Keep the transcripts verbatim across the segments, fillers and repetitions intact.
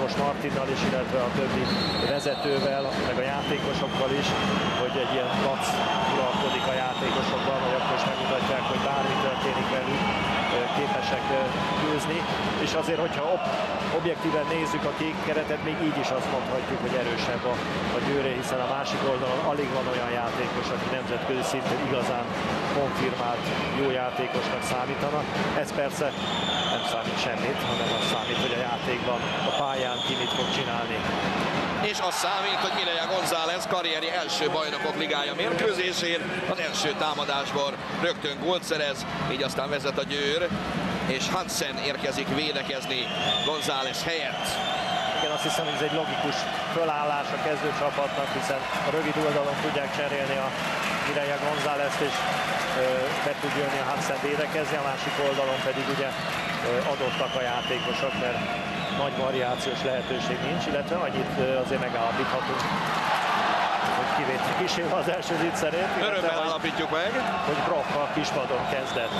Ambros Martinnal is, illetve a többi vezetővel, meg a játékosokkal is, hogy egy ilyen lac uralkodik a játékosokban, hogy akkor is megmutatják, hogy bármi történik velük, képesek győzni, és azért, hogyha ob objektíven nézzük a kék keretet, még így is azt mondhatjuk, hogy erősebb a, a Győré, hiszen a másik oldalon alig van olyan játékos, aki nemzetközi szinten igazán konfirmált jó játékosnak számítanak. Ez persze nem számít semmit, hanem az számít, hogy a játékban, a pályán ki mit fog csinálni. És az számít, hogy Mireia González karrierje első bajnokok ligája mérkőzésén az első támadásból rögtön gólt szerez, így aztán vezet a Győr, és Hansen érkezik védekezni González helyett. Igen, azt hiszem, hogy ez egy logikus fölállás a kezdőcsapatnak, hiszen a rövid oldalon tudják cserélni a Mireia Gonzálezt, és ö, be tud jönni a Hansen védekezni, a másik oldalon pedig ugye ö, adottak a játékosok, mert nagy variációs lehetőség nincs, illetve annyit ö, azért megállapíthatunk, hogy kivétel kísérve az első zicserét. Örömmel állapítjuk meg, hogy Brock a kispadon kezdett.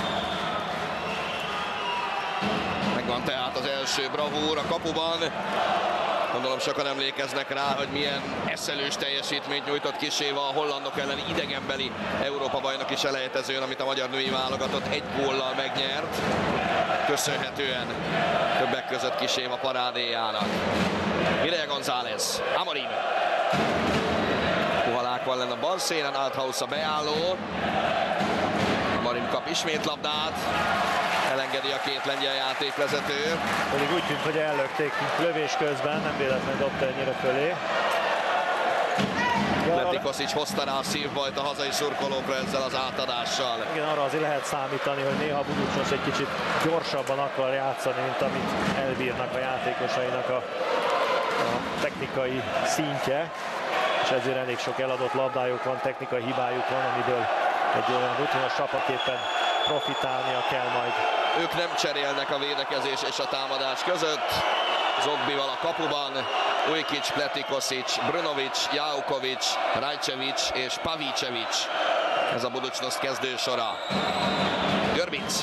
Megvan tehát az első bravúr a kapuban. Gondolom sokan emlékeznek rá, hogy milyen eszelős teljesítményt nyújtott Kiséva a hollandok elleni idegenbeli Európa-bajnoki selejtezőn, amit a magyar női válogatott egy góllal megnyert. Köszönhetően többek között Kiséva parádéjának. Mireia González, Amorim. Puhalák van lenne a bal szélen, Althaus a beálló. Amorim kap ismét labdát. Elengedi a két lengyel játékvezető. Pedig úgy tűnt, hogy ellökték lövés közben, nem véletlenül dobta ennyire fölé. Pletikošić hozta rá a szívbajt a hazai szurkolókra ezzel az átadással. Igen, arra azért lehet számítani, hogy néha Budućnost egy kicsit gyorsabban akar játszani, mint amit elbírnak a játékosainak a, a technikai szintje. És ezért elég sok eladott labdájuk van, technikai hibájuk van, amiből egy olyan rutinos csapatképpen profitálnia kell majd. Ők nem cserélnek a védekezés és a támadás között. Zogbival a kapuban, Ujkic, Pletikošić, Brunović, Jauković, Rajčević és Pavičević. Ez a Budućnost kezdősora. Görbic.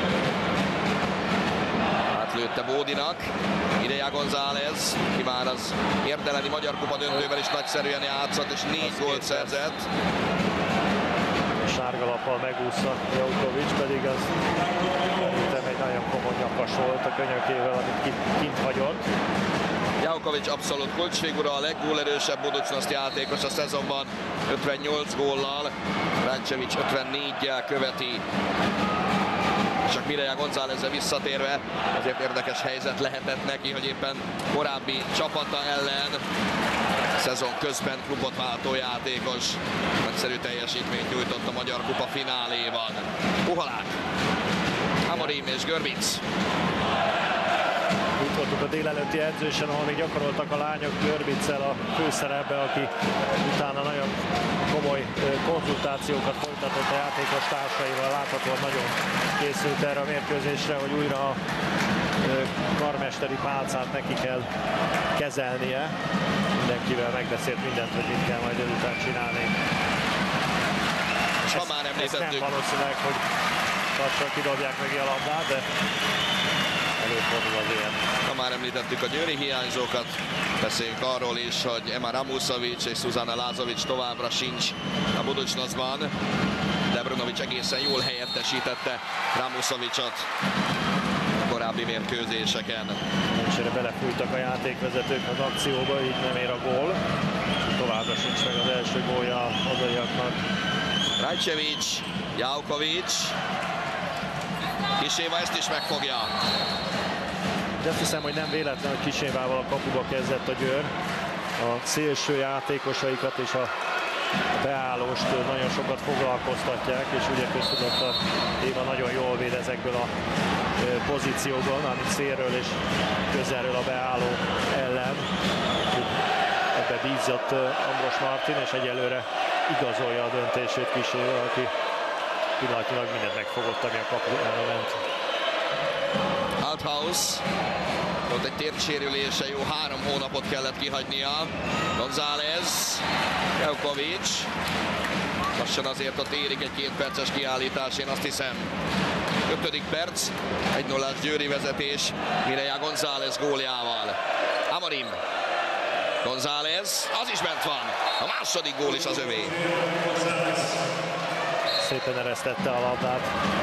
Átlőtte Bódinak. Mireia González, ki már az érdeleni Magyar Kupa döntőben is nagyszerűen játszott, és négy gólt szerzett. Sárga lappal megúszta Jauković, pedig az szerintem egy nagyon komoly nyakas volt a könyökével, amit kint hagyott. Jauković abszolút kulcsfigura, a leggólerősebb Budućnost játékos a szezonban, ötvennyolc góllal, Rajčević ötvennégyel követi. Csak Mireia Gonzálezre visszatérve, azért érdekes helyzet lehetett neki, hogy éppen korábbi csapata ellen szezon közben klubot váltó játékos nagyszerű teljesítményt nyújtott a Magyar Kupa fináléban. Puhalák, Amorim és Görbic. Itt voltunk a délelőtti edzésen, ahol még gyakoroltak a lányok Görbiccel a főszerepbe, aki utána nagyon komoly konzultációkat folytatott a játékos társaival. Láthatóan nagyon készült erre a mérkőzésre, hogy újra a karmesteri pálcát neki kell kezelnie. Mindenkivel megbeszélt mindent, hogy mit kell majd ezután csinálni. És ha már említettük, nem valószínűleg, hogy lassan kidobják meg a labdát, de előfordul az ilyen. Ha már említettük a győri hiányzókat, beszéljünk arról is, hogy Ema Ramusović és Zuzana Lazović továbbra sincs a Budućnostban, de Brunović egészen jól helyettesítette Ramusovićot a korábbi mérkőzéseken. Nincsére belefújtak a játékvezetők az akcióba, így nem ér a gól. Továbbra sincs meg az első gólja a hazaiaknak. Rajčević, Jauković, Kiséva ezt is megfogja. De azt hiszem, hogy nem véletlen, hogy Kisévával a kapuba kezdett a Győr. A szélső játékosaikat és a beállóst nagyon sokat foglalkoztatják, és ugye köztudott a Éva nagyon jól véd ezekből a pozícióban, amit szélről és közelről a beálló ellen. Ebbe bízott Ambros Martin, és egyelőre igazolja a döntését Kiséva, aki pillanatnyilag mindent megfogott, ami a kapujára ment. Althaus. Volt egy térsérülése, jó három hónapot kellett kihagynia. González, Jauković. Lassan azért ott érik egy két perces kiállítás, én azt hiszem. ötödik perc, egy nullás győri vezetés Mireia González góljával. Amorim. González, az is bent van. A második gól is az övé. Szépen eresztette a labdát.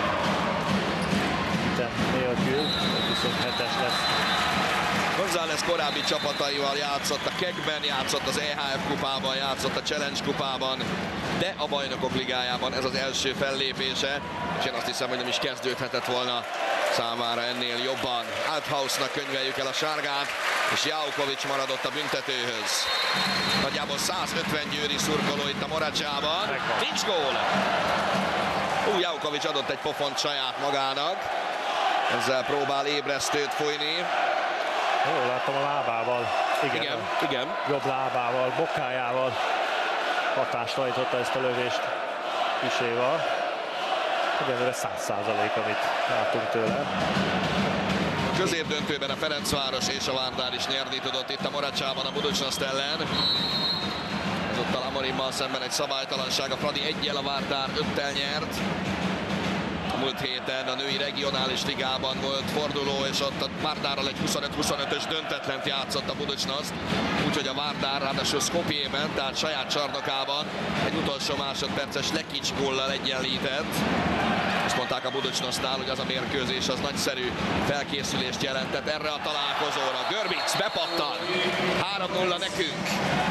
Itten nélkül, huszonhetes lesz. González korábbi csapataival játszott a Kegben, játszott az E H F kupában, játszott a Challenge kupában, de a Bajnokok Ligájában ez az első fellépése, és én azt hiszem, hogy nem is kezdődhetett volna számára ennél jobban. Althausnak könyveljük el a sárgát, és Jaukovics maradott a büntetőhöz. Nagyjából százötven győri szurkoló itt a Moracsában. Nincs gól! Ú, Jaukovics adott egy pofont saját magának. Ezzel próbál ébresztőt fújni. Jól láttam a lábával. Igen, igen, igen. Jobb lábával, bokájával hatást hajtotta ezt a lövést Piséval. Egyenlőre száz százalék, amit látunk tőle. A középdöntőben a Ferencváros és a Várdár is nyerni tudott itt a Moracsában a Buducsnoszt ellen. Ezúttal Amorimmal szemben egy szabálytalanság. A Fradi egyel, a Várdár öttel nyert. A múlt héten a női regionális ligában volt forduló, és ott a Várdárral egy huszonöt huszonötös döntetlent játszott a Buducsnoszt. Úgyhogy a Várdár ráadásul Skopjében, tehát saját csarnokában egy utolsó másodperces Lekics góllal egyenlített. Azt mondták a Buducsnosztnál, hogy az a mérkőzés az nagyszerű felkészülést jelentett erre a találkozóra. Görbic bepattan, három nulla nekünk.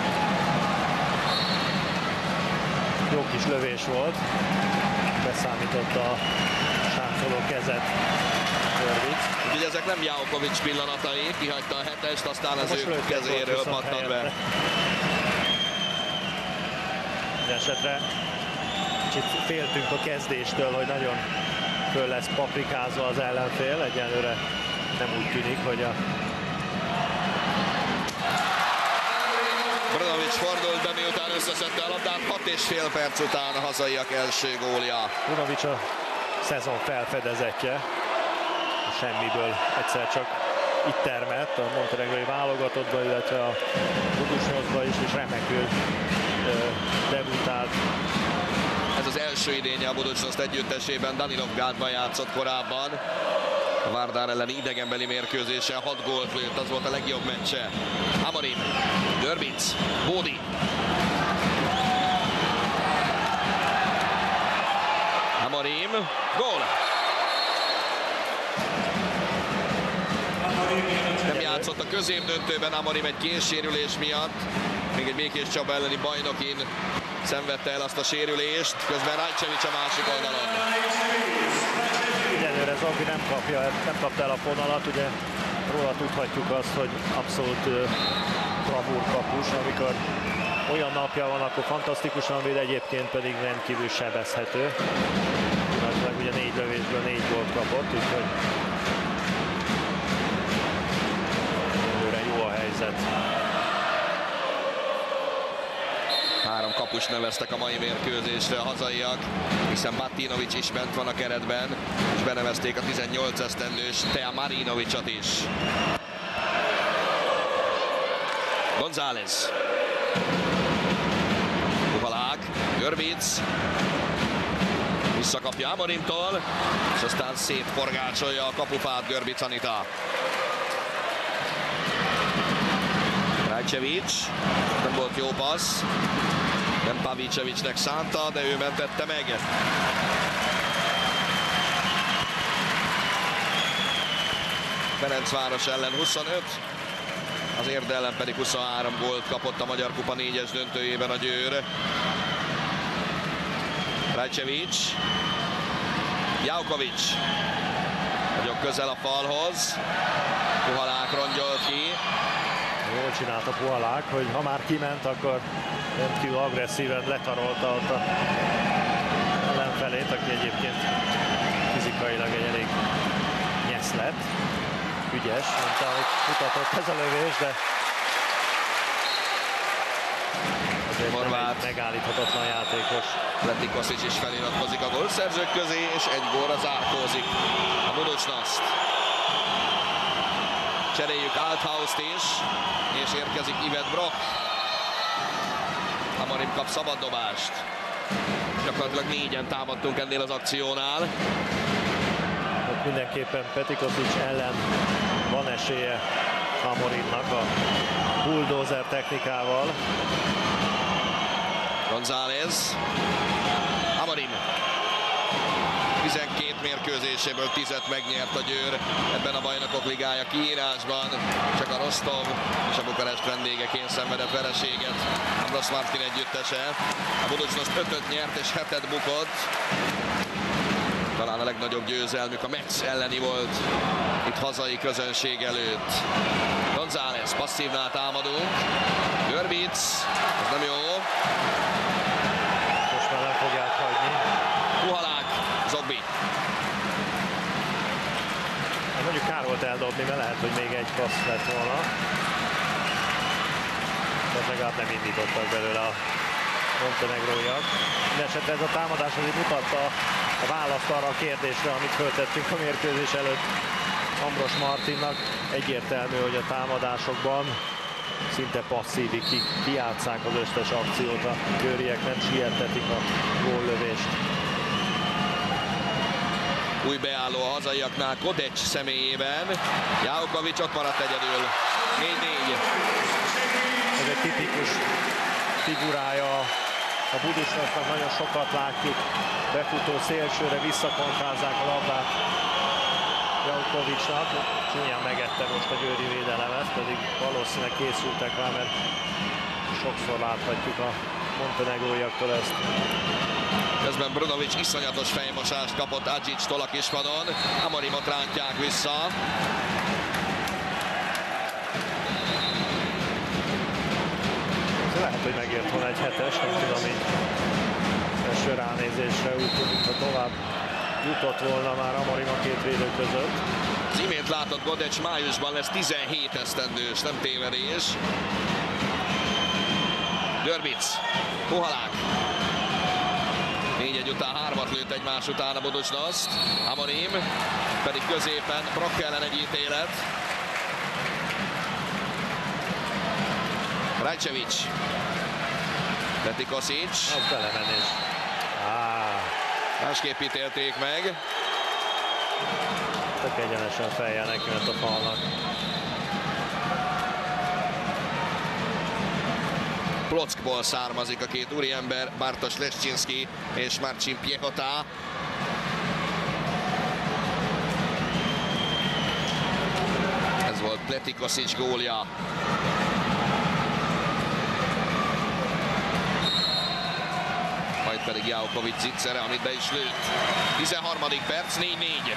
Jó kis lövés volt, beszámított a sáncoló kezet Görbic. Ugye ezek nem Jaukovics pillanatai, kihagyta a hetest, aztán az ő kezéről pattant be. Mindenesetre kicsit féltünk a kezdéstől, hogy nagyon föl lesz paprikázva az ellenfél. Egyelőre nem úgy tűnik, hogy a... Branovics fordult be, miután összeszedte a labdát, hat és fél perc után a hazaiak első gólja. Branovics a szezon felfedezetje. Semmiből egyszer csak itt termett a montenegrói válogatottba, illetve a Buducsnoszba is, és remekül debütált. Ez az első idénye a Buducsnoszt együttesében, Danilovgrádban játszott korábban. A Várdár elleni idegenbeli mérkőzésen hat gólt lőtt, az volt a legjobb meccse. Amorim, Görbic, Bódi. Amorim, gól! Nem játszott a középdöntőben Amorim egy kézsérülés miatt. Még egy Békés Csaba elleni bajnokin szenvedte el azt a sérülést, közben Rajcevic a másik oldalon. Egyelőre Zombi nem kapja, nem kapta el a fonalat, ugye róla tudhatjuk azt, hogy abszolút uh, bravúr kapus, amikor olyan napja van, akkor fantasztikusan véd, egyébként pedig rendkívül sebezhető. Pillanatilag ugye négy lövésből négy gólt kapott, úgyhogy előre jó a helyzet. Három kapus neveztek a mai mérkőzésre a hazaiak, hiszen Batinovic is bent van a keretben, és benevezték a tizennyolc esztendős Tea Marinovicot is. González. Kuhalák, Görbic. Visszakapja Amorimtól, és aztán szétforgácsolja a kapufát Görbic Anita. Rajcevic, nem volt jó passz. Nem Pavicevicnek szánta, de ő mentette meg. Ferencváros ellen huszonöt, az Érde ellen pedig huszonhárom gólt kapott a Magyar Kupa négyes döntőjében a Győr. Rajcevic, Jaukovics, nagyon közel a falhoz, Kuhalák rongyolt ki. Jól csinálta Kuhalák, hogy ha már kiment, akkor rendkívül agresszíven letarolta ott a ellenfelét, aki egyébként fizikailag egy elég nyeszlet, ügyes, mint amit mutatott ez a lövés, de azért Horváth, megállíthatatlan játékos. Leti Koszics is feliratkozik a gólszerzők közé, és egy gólra zárkózik a Buducsnoszt. Cseréljük Althaust is, és érkezik Yvette Brock. Amorim kap szabaddobást. Gyakorlatilag négyen támadtunk ennél az akciónál. Ott mindenképpen Peti Koszics ellen van esélye Amorimnak a bulldozer technikával. González. Amorim. tizenkét mérkőzéséből tízet megnyert a Győr ebben a Bajnokok Ligája kiírásban. Csak a Rostov és a Bukarest vendégeként szenvedett vereséget Ambros Martin együttese. A Budućnost ötöt nyert és hetet bukott. Talán a legnagyobb győzelmük a Metsz elleni volt itt hazai közönség előtt. González passzívnál támadunk. Görbic, ez nem jó. Most már nem fogják hagyni. Puhalák, Zobbi. Mondjuk kár volt eldobni, mert lehet, hogy még egy passz lett volna. De legalább nem indítottak belőle a montenegróiak. Mindenesetre ez a támadás azért mutatta a választ arra a kérdésre, amit föltettünk a mérkőzés előtt Ambros Martinnak. Egyértelmű, hogy a támadásokban szinte passzívig ki, kijátszák az összes akciót, a győriek nem sietetik a góllövést. Új beálló a hazaiaknál Kodecs személyében. Jáukovics ott maradt egyedül. négy négy. Ez egy tipikus figurája a Budućnostnak, nagyon sokat látjuk. Befutó szélsőre visszakontrázzák a labdát Jáukovicsnak. Csúnyán megette most a győri védelemet, pedig valószínűleg készültek rá, mert sokszor láthatjuk a montenegróiaktól ezt. Közben Brunovic iszonyatos fejmosást kapott Adzsics-tól a kispadon. Amorimot rántják vissza. Lehet, hogy megért volna egy hetes, nem tudom, így első ránézésre úgy tűnik, mintha tovább jutott volna már Amorim a két védő között. Az imént látott Godecs májusban lesz tizenhét esztendős, nem tévedés. Görbic, Puhalák. négy egy után hármat lőtt egymás után a Budućnost. Amorim pedig középen Brock ellen egy ítélet. Rajcevic. Peti Kosic. Az belemenés. Ah. Másképp ítélték meg. Tök egyenesen fejjel neki ment a falnak. Plockból származik a két úriember, Bartosz Leszczynszki és Marcin Piechota. Ez volt Peti Kosic gólja. Majd pedig Jáukovics zicsere, amit be is lőtt. tizenharmadik perc, négy négy.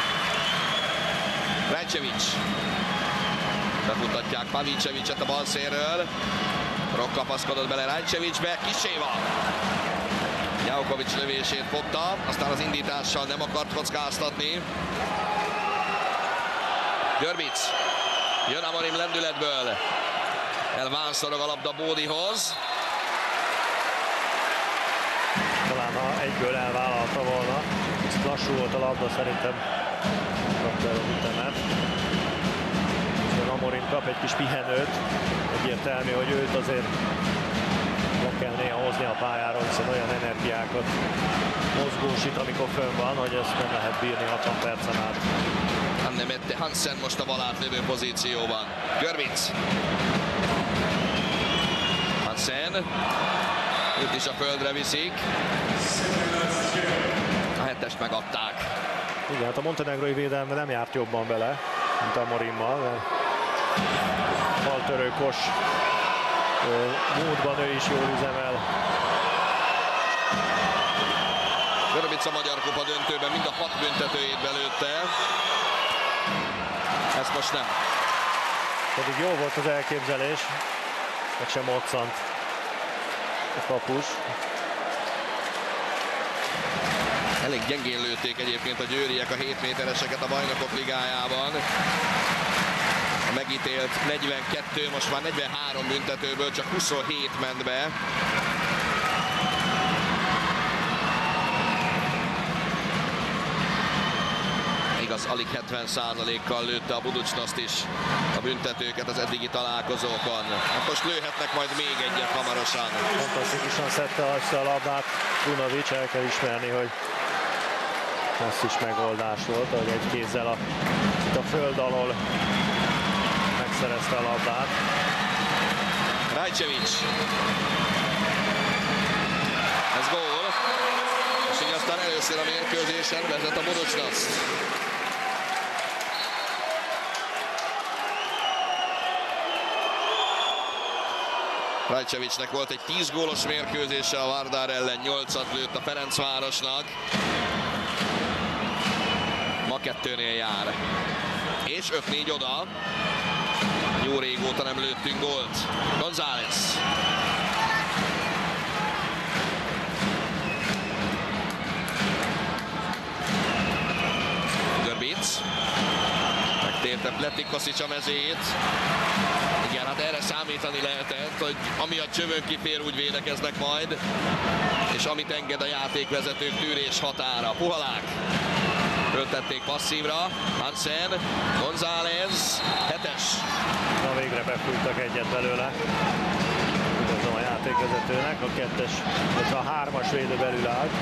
Rajcevic. Befutatják Pavicevicet a bal szélről. Brock kapaszkodott bele Rajcevicbe, Kiséva. Jáukovics lövését fogta, aztán az indítással nem akart kockáztatni. Görbic. Jön Amorim lendületből. Elvánszorog a labda Bódihoz. Talán ha egyből elvállalta volna. Lassú volt a labda, szerintem kapta el az ütemet. Amorim kap egy kis pihenőt. Egyértelmű, hogy őt azért le kell néha hozni a pályáról, hiszen olyan energiákat mozgósít, amikor fönn van, hogy ezt nem lehet bírni hatvan percen át. Annemette Hansen most a bal átlövő pozícióban. Görbic. Hansen. Őt is a földre viszik. A hetest megadták. Igen, hát a montenegrói védelme nem járt jobban bele, mint Amorimmal, de faltörő Kos módban ő is jól üzemel. Görbic a Magyar Kupa döntőben mind a hat büntetőjét belőtte. Ezt most nem. Pedig jó volt az elképzelés, meg sem moccant a kapus. Elég gyengén lőtték egyébként a győriek a hét métereseket a Bajnokok Ligájában. A megítélt negyvenkettő, most már negyvenhárom büntetőből csak huszonhét ment be. Igaz, alig hetven százalékkal lőtte a Budućnost is a büntetőket az eddigi találkozókon. Hát most lőhetnek majd még egyet hamarosan. Fantasztikusan szedte össze a labdát Brunovic, el kell ismerni, hogy klasszis megoldás volt, hogy egy kézzel a, a föld alól megszerezte a labdát. Rajcevic. Ez gól. És így aztán először a mérkőzésen vezet a Budućnost. Rajcevicnek volt egy tíz gólos mérkőzése a Vardar ellen, nyolcat lőtt a Ferencvárosnak. Ma kettőnél jár. És öt négy oda. Jó régóta nem lőttünk gólt. González. Görbic. Megtérte Pletikosic a mezét. Igen, hát erre számítani lehetett, hogy ami a csövön kifér, úgy védekeznek majd, és amit enged a játékvezetők tűrés határa. Puhalák. Föltették passzívra. Hansen. González. Hetes. Na végre befújtak egyet belőle. Üdvözlöm a játékvezetőnek. A kettes, hogyha a hármas védő belül állt.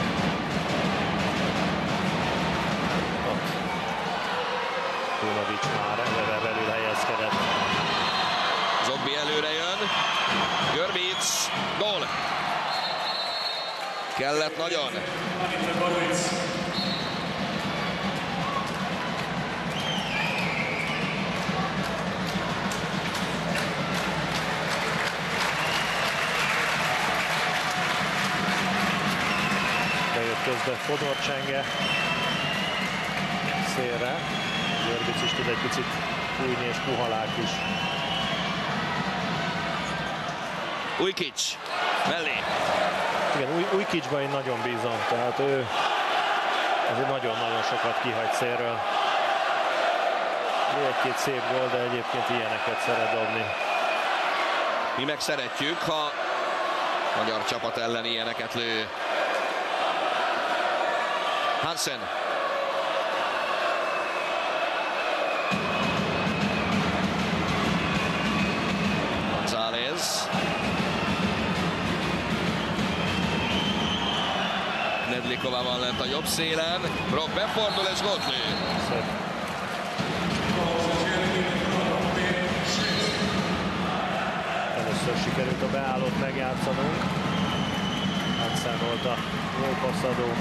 Ott. Kulovics már eleve belül helyezkedett. Zogbi előre jön. Görbic. Gól. Kellett nagyon. Közben Fodor csenge szélre. Görbic is tud egy picit fújni, és Puhalák is. Ujkic mellé. Igen, Ujkicban én nagyon bízom, tehát ő azért nagyon-nagyon sokat kihagy szélről. Egy-két szép gól, de egyébként ilyeneket szeret dobni. Mi meg szeretjük, ha magyar csapat ellen ilyeneket lő. Hansen. González. Nedlikova van lent a jobb szélen. Brock befordul és gólt lő. Szép. Először sikerült a beállót megjátszanunk. Hansen volt a jó passzadó.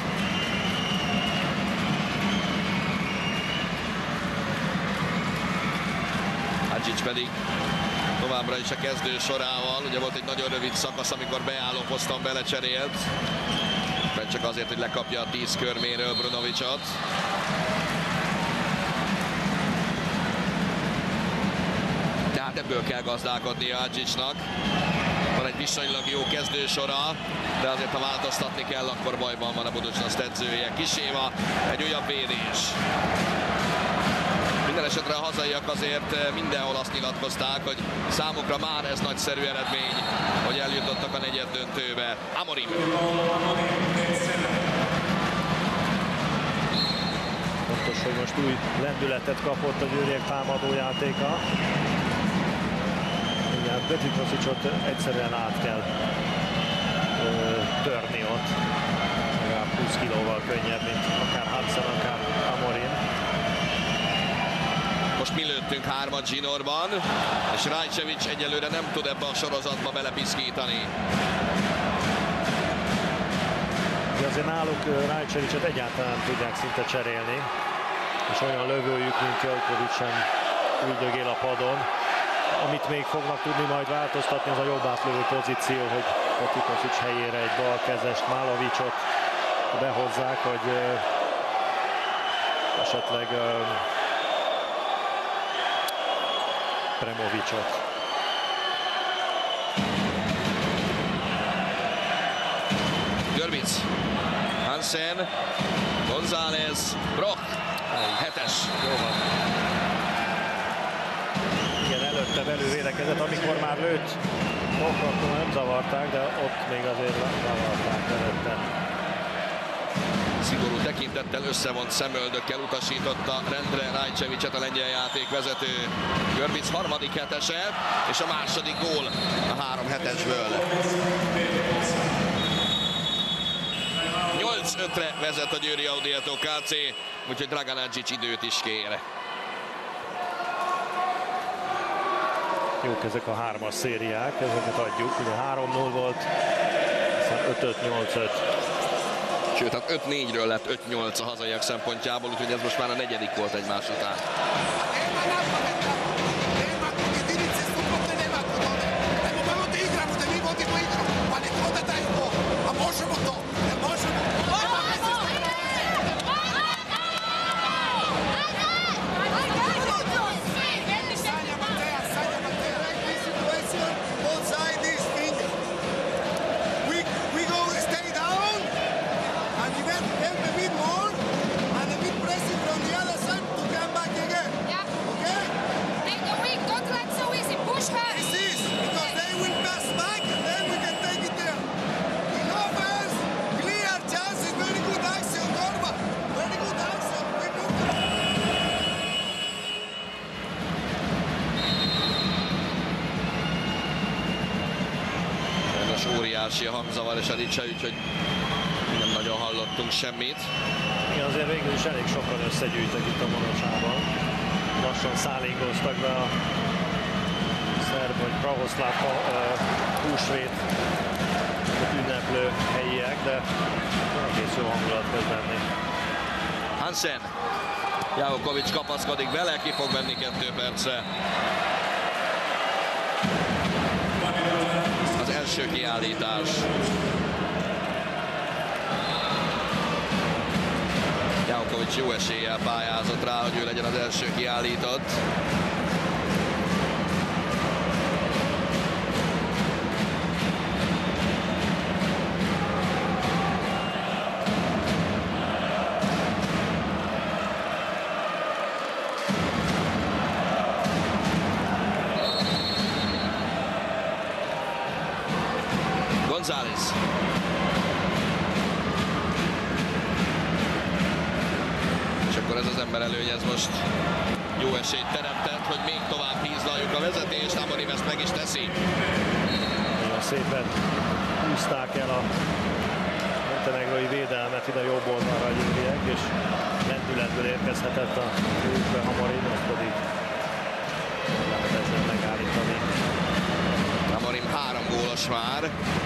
Hadžić pedig továbbra is a kezdő sorával. Ugye volt egy nagyon rövid szakasz, amikor beálló poszton belecserélt. Mert csak azért, hogy lekapja a tíz körméről Brunovićot. Tehát ebből kell gazdálkodnia Hadžićnak. Van egy viszonylag jó kezdő sora, de azért ha változtatni kell, akkor bajban van a Budućnost edzője. Kiséva, egy újabb védés. Minden esetre a hazaiak azért mindenhol azt nyilatkozták, hogy számukra már ez nagyszerű eredmény, hogy eljutottak a negyeddöntőbe. Amorim. Fontos, hogy most új lendületet kapott a győriek támadójátéka. Igen, Pletikosicot egyszerűen át kell ö, törni ott. Legalább húsz kilóval könnyebb, mint akár Hansen, akár Amorim. Most mi lőttünk hármat zsinórban, és Rajcevic egyelőre nem tud ebbe a sorozatba belepiszkítani. De azért náluk Rajcevicet egyáltalán nem tudják szinte cserélni, és olyan lövőjük, mint Jaukovic sem üldögél a padon. Amit még fognak tudni majd változtatni, az a jobb átlövő pozíció, hogy Pletikosic helyére egy balkezest, Málovicsot behozzák, hogy esetleg Premovicsot. Görbic, Hansen, González, Brock, hetes. Jó van. Igen, előtte belül védekezett, amikor már lőtt. Brock, akkor nem zavarták, de ott még azért zavarták előtte. Szigorú tekintettel összevont szemöldökkel utasította rendre Rajcevicet a lengyel játékvezető. Görbic harmadik hetese, és a második gól a három hetesből. nyolc ötre vezet a Győri Audietto ká cé, úgyhogy Dragan Hadžić időt is kér. Jók ezek a hármas szériák, ezeket adjuk. Ugye három null volt, aztán öt öt nyolc öt. Sőt, tehát öt négyről lett öt nyolc a hazaiak szempontjából, úgyhogy ez most már a negyedik volt egymás után. Óriási a hangzavar és a dicse, úgyhogy nem nagyon hallottunk semmit. Igen, azért végül is elég sokan összegyűjtek itt a Monocsában. Lassan szállingoztak be a szerb vagy pravoszláv húsvét ünneplő helyiek, de egész jó hangulat közbenni. Hansen, Jahokovics kapaszkodik bele, ki fog venni kettő percre. Az első kiállítás. Jahokovics jó eséllyel pályázott rá, hogy ő legyen az első kiállított. González. És akkor ez az ember előny, ez most jó esélyt teremtett, hogy még tovább hízlaljuk a vezetést. Amorim ezt meg is teszi. Nagyon szépen húzták el a montenegrói védelmet ide jobb oldalra a győriek, és lendületből érkezhetett a őkbe Amorim, azt pedig lehet ezzel megállítani. Amorim három gólos már.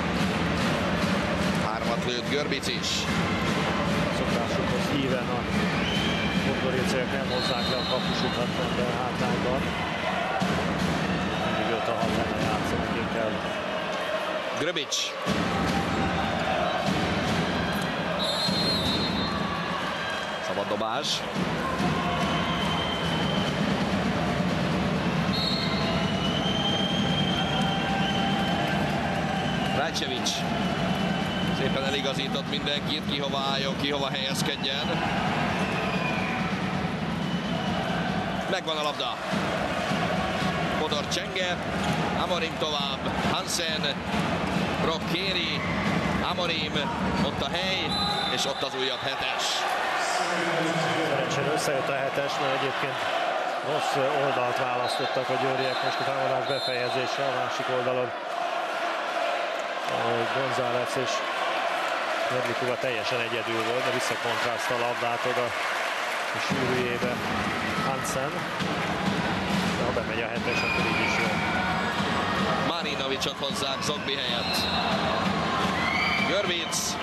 Hármat lőtt Görbic is. Szokásukhoz híven a podgoricaiak nem hozzák le a kapusukat minden hátrányban. Mindig öt a hat lenne játszanak inkább. Grbic. Szabad dobás. Rajcevic. Szépen eligazított mindenkit, ki hova álljon, ki hova helyezkedjen. Megvan a labda. Fodor csenge, Amorim tovább, Hansen, Brock kéri, Amorim, ott a hely, és ott az újabb hetes. Szerencsére összejött a hetes, mert egyébként rossz oldalt választottak a győriek most a támadás befejezésre a másik oldalon. González és Medlikova teljesen egyedül volt, de visszakontrázta a labdát oda a sűrűjébe Hansen. De ha bemegy a hetes, akkor így is jó. Marinovicsot hozzák Zogbi helyett. Görbic.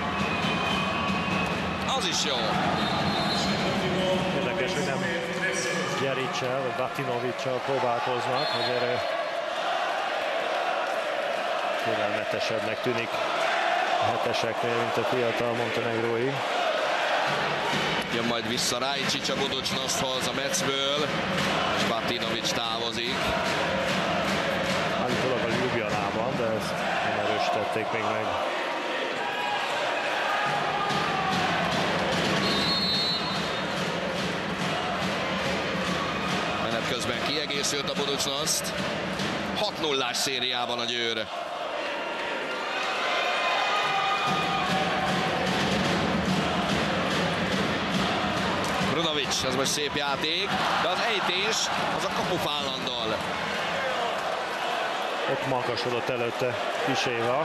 Az is jó. Érdekes, hogy nem Gyericsel vagy Batinovicsal próbálkoznak, azért félelmetesebbnek tűnik a heteseknél, mint a fiatal montenegrói. Jön majd vissza Rajcic a Budućnosthoz a Metszből, és Batinovics távozik. Állítólag a Ljubljanában, de ezt nem erősítették még meg. Menet közben kiegészült a Budućnost. hat nullás szériában a Győr. Brunovic, ez most szép játék, de az ejtés az a kapufán landol. Ott magasodott előtte Kiséva.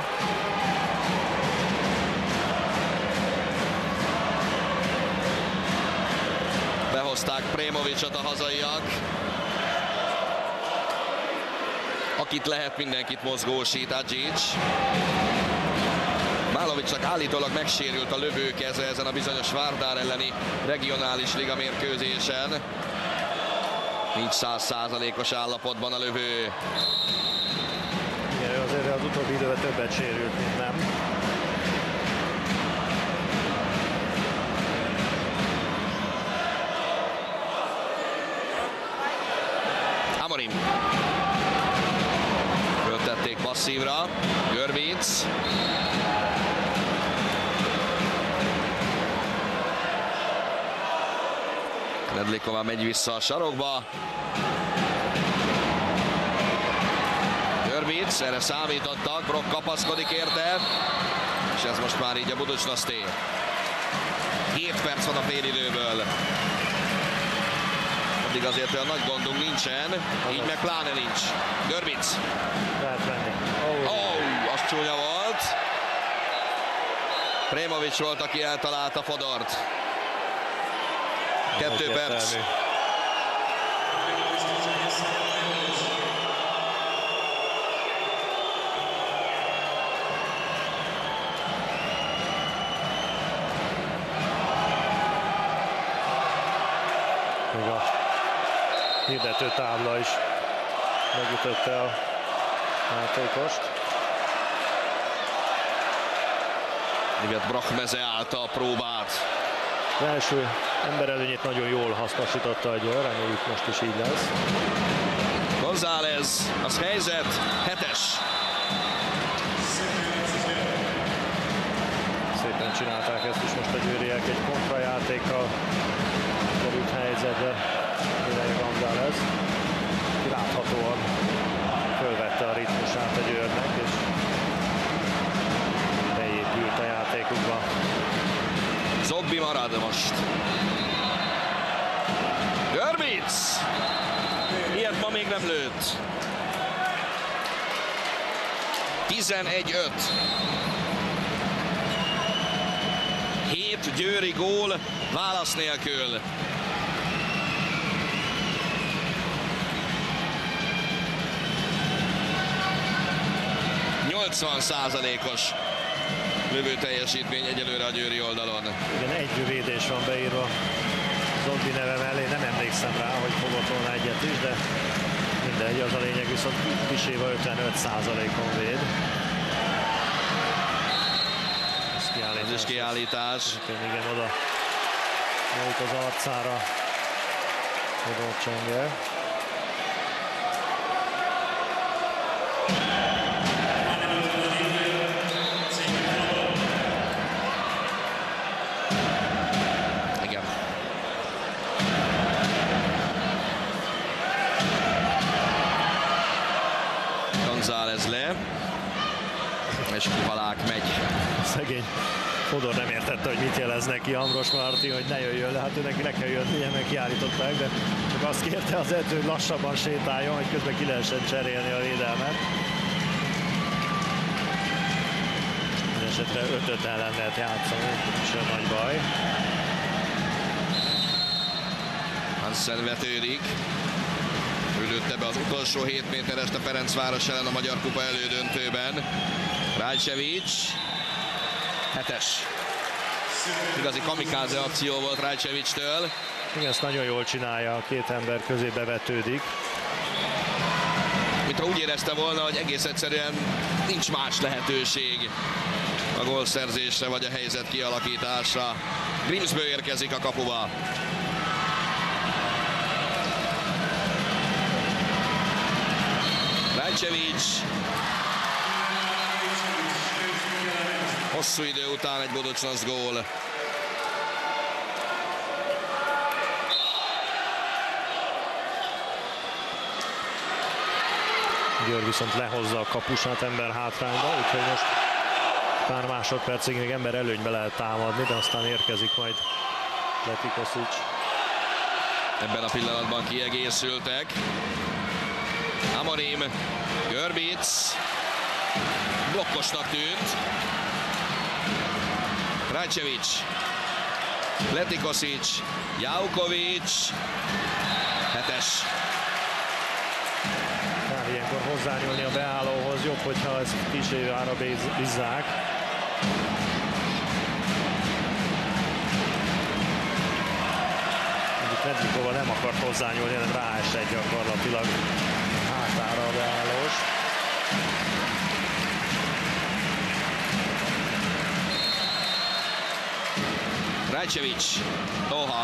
Behozták Prémovicsot a hazaiak. A akit lehet, mindenkit mozgósít Adzsics. Málovicsnak állítólag megsérült a lövőkeze ezen a bizonyos Vardar elleni regionális liga mérkőzésen. Nincs száz százalékos állapotban a lövő. Igen, azért az utóbbi időben többet sérült, mint nem. Amorim. Föltették passzívra. Görbic. Nedlikova megy vissza a sarokba. Görbic, erre számítottak, Brock kapaszkodik érte, és ez most már így a Buducsnoszté. Hét perc van a félidőből. Addig azért olyan nagy gondunk nincsen, így meg pláne nincs. Görbic. Lehet menni. Ó, oh. oh, az csúnya volt. Premovic volt, aki eltalálta Fodort. Kettő perc. Még a hirdető tábla is megütötte a játékost. Livet Brachmeze állta a próbát. Az első emberelőnyét nagyon jól hasznosította a Győr, reméljük most is így lesz. González, az helyzet, hetes. Szépen csinálták ezt is most a győriek, egy kontrajátékkal került helyzetbe Mireille González. Láthatóan fölvette a ritmusát a Győrnek, és beépült a játékukba. Zobbi marad most. Görbic! Ilyet ma még nem lőtt. tizenegy öt. hét győri gól válasz nélkül. nyolcvan százalékos lövő teljesítmény egyelőre a győri oldalon. Igen, egy védés van beírva Zombi neve mellé, nem emlékszem rá, hogy fogott volna egyet is, de mindegy, az a lényeg, viszont Piséva ötvenöt százalékon véd. Ez kiállítás. Ez is kiállítás. Igen, oda volt az arcára Fodor Csenger. González le, és Kivalák megy. Szegény Fodor nem értette, hogy mit jelez neki Ambros Marti, hogy ne jöjjön le, hát ő neki le kell jönnie, meg kiállították, de csak azt kérte az edző, hogy lassabban sétáljon, hogy közben ki lehessen cserélni a védelmet. Esetre öt-öt ellen lehet játszani, sem nagy baj. Hansen vetődik. Ő lőtte be az utolsó hét méterest a Ferencváros ellen a Magyar Kupa elődöntőben. Rajcevic. Hetes. Igazi kamikáze akció volt Rajcevictől. Igen, ezt nagyon jól csinálja, a két ember közé bevetődik. Mintha úgy érezte volna, hogy egész egyszerűen nincs más lehetőség a gólszerzésre vagy a helyzet kialakításra. Grimsbø érkezik a kapuba. Rajcevic. Hosszú idő után egy Buducsnosz gól. Győr viszont lehozza a kapusát ember hátrányba, úgyhogy most pár másodpercig még ember előnybe lehet támadni, de aztán érkezik majd Letikosic. Ebben a pillanatban kiegészültek. Amorim, Görbic, blokkosnak tűnt. Rajcevic, Letikosic, Jaukovic, hetes. Hát ilyen akkor hozzányúlni a beállóhoz, jobb, hogyha ezt kicsi ára bízzák. Medvikova nem akart hozzányúlni, hanem ráesett gyakorlatilag hátára a beállós. Rajcevic, Oha.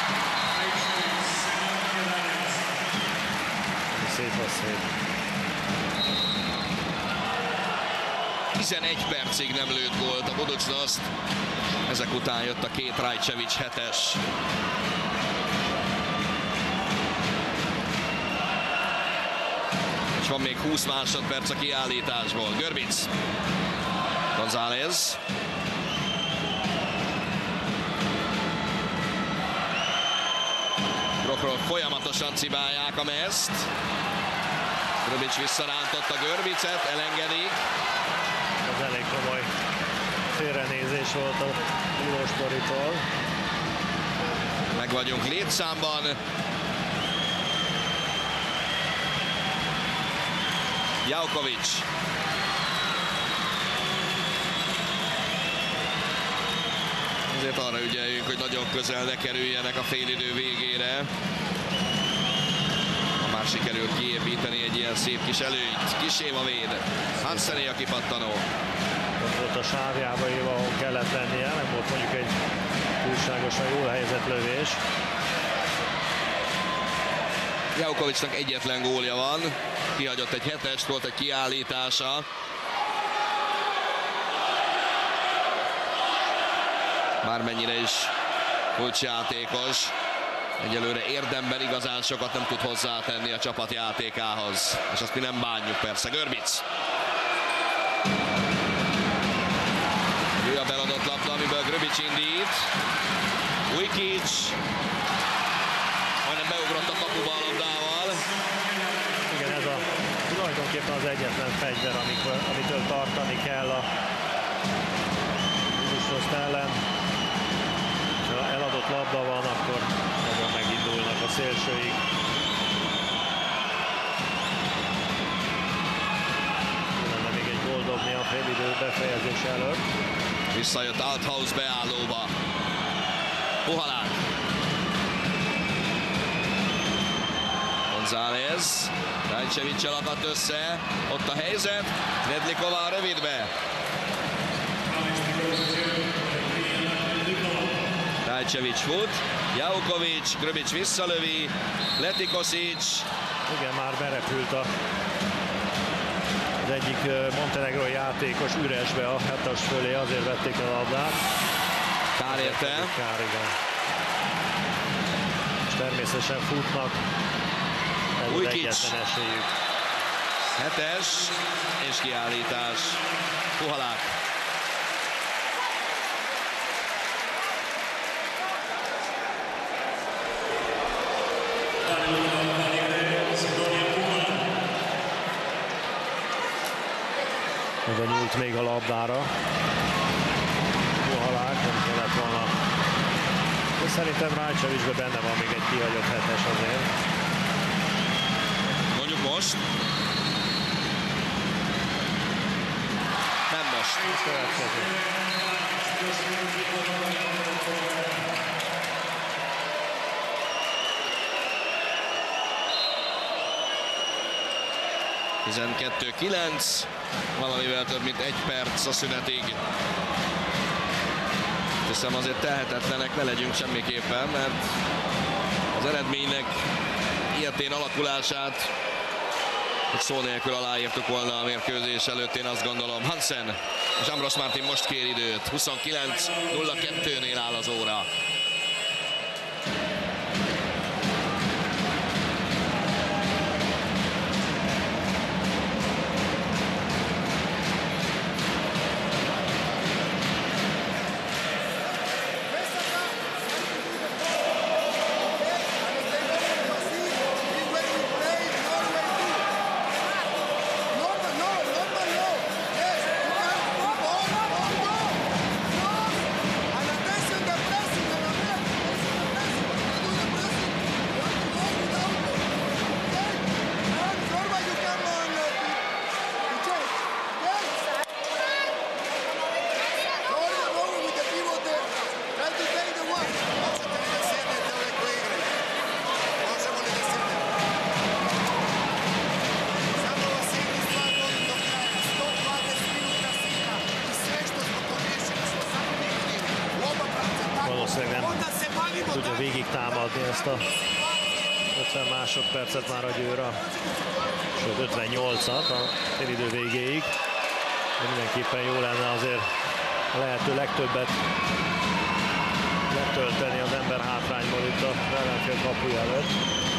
Szép, az szép. tizenegy percig nem lőtt gólt a Budućnost. Ezek után jött a két Rajcevic hetes. És van még húsz másodperc a kiállításból. Görbic. González. Prokhorov folyamatosan cibálják a mezt. Grbić visszarántotta Görbicet, elengedik. Ez elég komoly félrenézés volt a Bíróstoritól. Meg vagyunk létszámban. Jaukovic. Ezért arra ügyeljünk, hogy nagyon közel ne kerüljenek a félidő végére. Ha már sikerült kiépíteni egy ilyen szép kis előnyt. Kis Éva véd. Hansené a kipattanó. Ott volt a sávjába Éva, ahol kellett lennie. Nem volt mondjuk egy túlságosan jól helyezett lövés. Jaukovicnak egyetlen gólja van. Kihagyott egy hetest, volt egy kiállítása. Bármennyire is kulcsjátékos, egyelőre érdemben igazán sokat nem tud hozzátenni a csapat játékához. És azt mi nem bánjuk persze. Görbic. Ő a beladott labda, amiből Grbić indít. Ujkic. Majdnem beugrott a kapuba a labdával. Igen, ez a tulajdonképpen az egyetlen fegyver, amikor, amitől tartani kell a Budućnost ellen. Ha eladott labda van, akkor nagyon megindulnak a szélsőig. Lenne még egy gól dobni a félidő befejezés előtt. Visszajött Althaus beállóba. Puhalák. González. Rajcevic-sel akadt össze. Ott a helyzet. Nedlikova rövidbe. Rajcevic fut. Jaukovic. Grbić visszalövi. Letikosic. Igen, már berepült a, az egyik montenegrói játékos üresbe a hetes fölé, azért vették a labdát. Kár érte. Kár, igen. És természetesen futnak. Ez az egyetlen esélyük. Hetes és kiállítás. Puhalák. Oda nyúlt még a labdára. Puhalák, nem kellett volna. De szerintem Rajcevicben benne van még egy kihagyott hetes azért. Mondjuk most. Nem most. tizenkettő kilenc, valamivel több mint egy perc a szünetig. Hiszem azért tehetetlenek ne legyünk semmiképpen, mert az eredménynek ilyetén alakulását egy szó nélkül aláírtuk volna a mérkőzés előtt, én azt gondolom. Hansen és Ambros Martin most kér időt. huszonkilenc nulla kettőnél áll az óra. nem tudja végig támadni ezt a ötven másodpercet már a Győr, sőt ötvennyolcat a félidő végéig. De mindenképpen jó lenne azért a lehető legtöbbet letölteni az ember hátrányból itt a ellenfél kapuja előtt.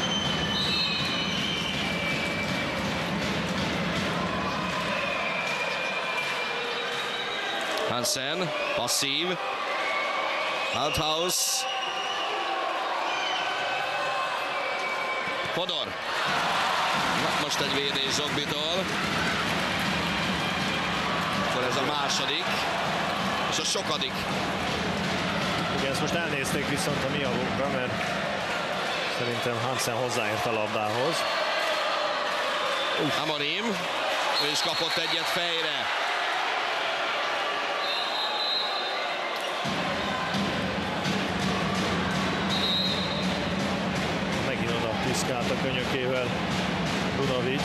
Hansen, passzív. Althaus. Fodor. Na, most egy védés Zogbitól. Akkor ez a második. És a sokadik. Igen, ezt most elnézték viszont a mi javunkra, mert szerintem Hansen hozzáért a labdához. Uf. Amorim. Ő is kapott egyet fejre. Megint oda piszkált a könyökével Brunovic.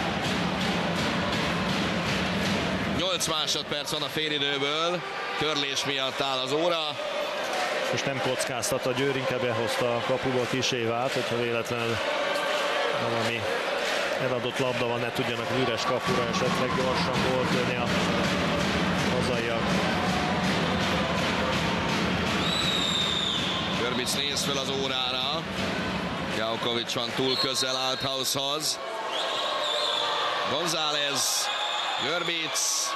nyolc másodperc van a félidőből. Törlés miatt áll az óra. Most nem kockáztat a Győr, inkább behozta a kapuba Kis Évát, hogyha véletlenül valami eladott labda van, ne tudjanak üres kapura esetleg gyorsan gólt lőni a hazaiak. Görbic néz fel az órára. Jaukovics van túl közel Althaushoz. González, Görbic.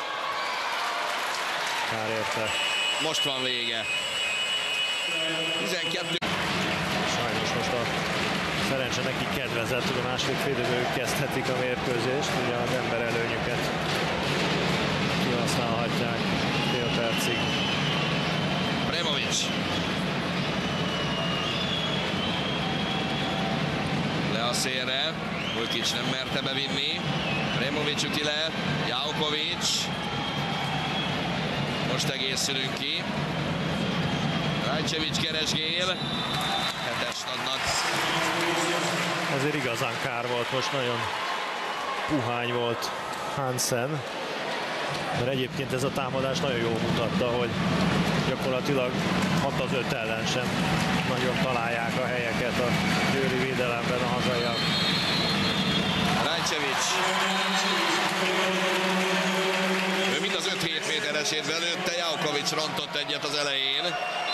Kár érte. Most van vége. tizenkettő. Sajnos most a szerencse neki kedvezett, hogy a második félidőben ők kezdhetik a mérkőzést, ugye az ember előnyüket kihasználhatják fél percig. Bremovic. Le a szélre. Vujkic nem merte bevinni. Bremovic üti le. Jaukovics. Most egészülünk ki. Rajcevic keresgél. Hetes adnak. Ezért igazán kár volt, most nagyon puhány volt Hansen. Mert egyébként ez a támadás nagyon jól mutatta, hogy gyakorlatilag hat az öt ellen sem nagyon találják a helyeket a győri védelemben a hazaiak. Rajcevic. Ő mind az öt-hét méteresét belőtte, Jaukovics rontott egyet az elején.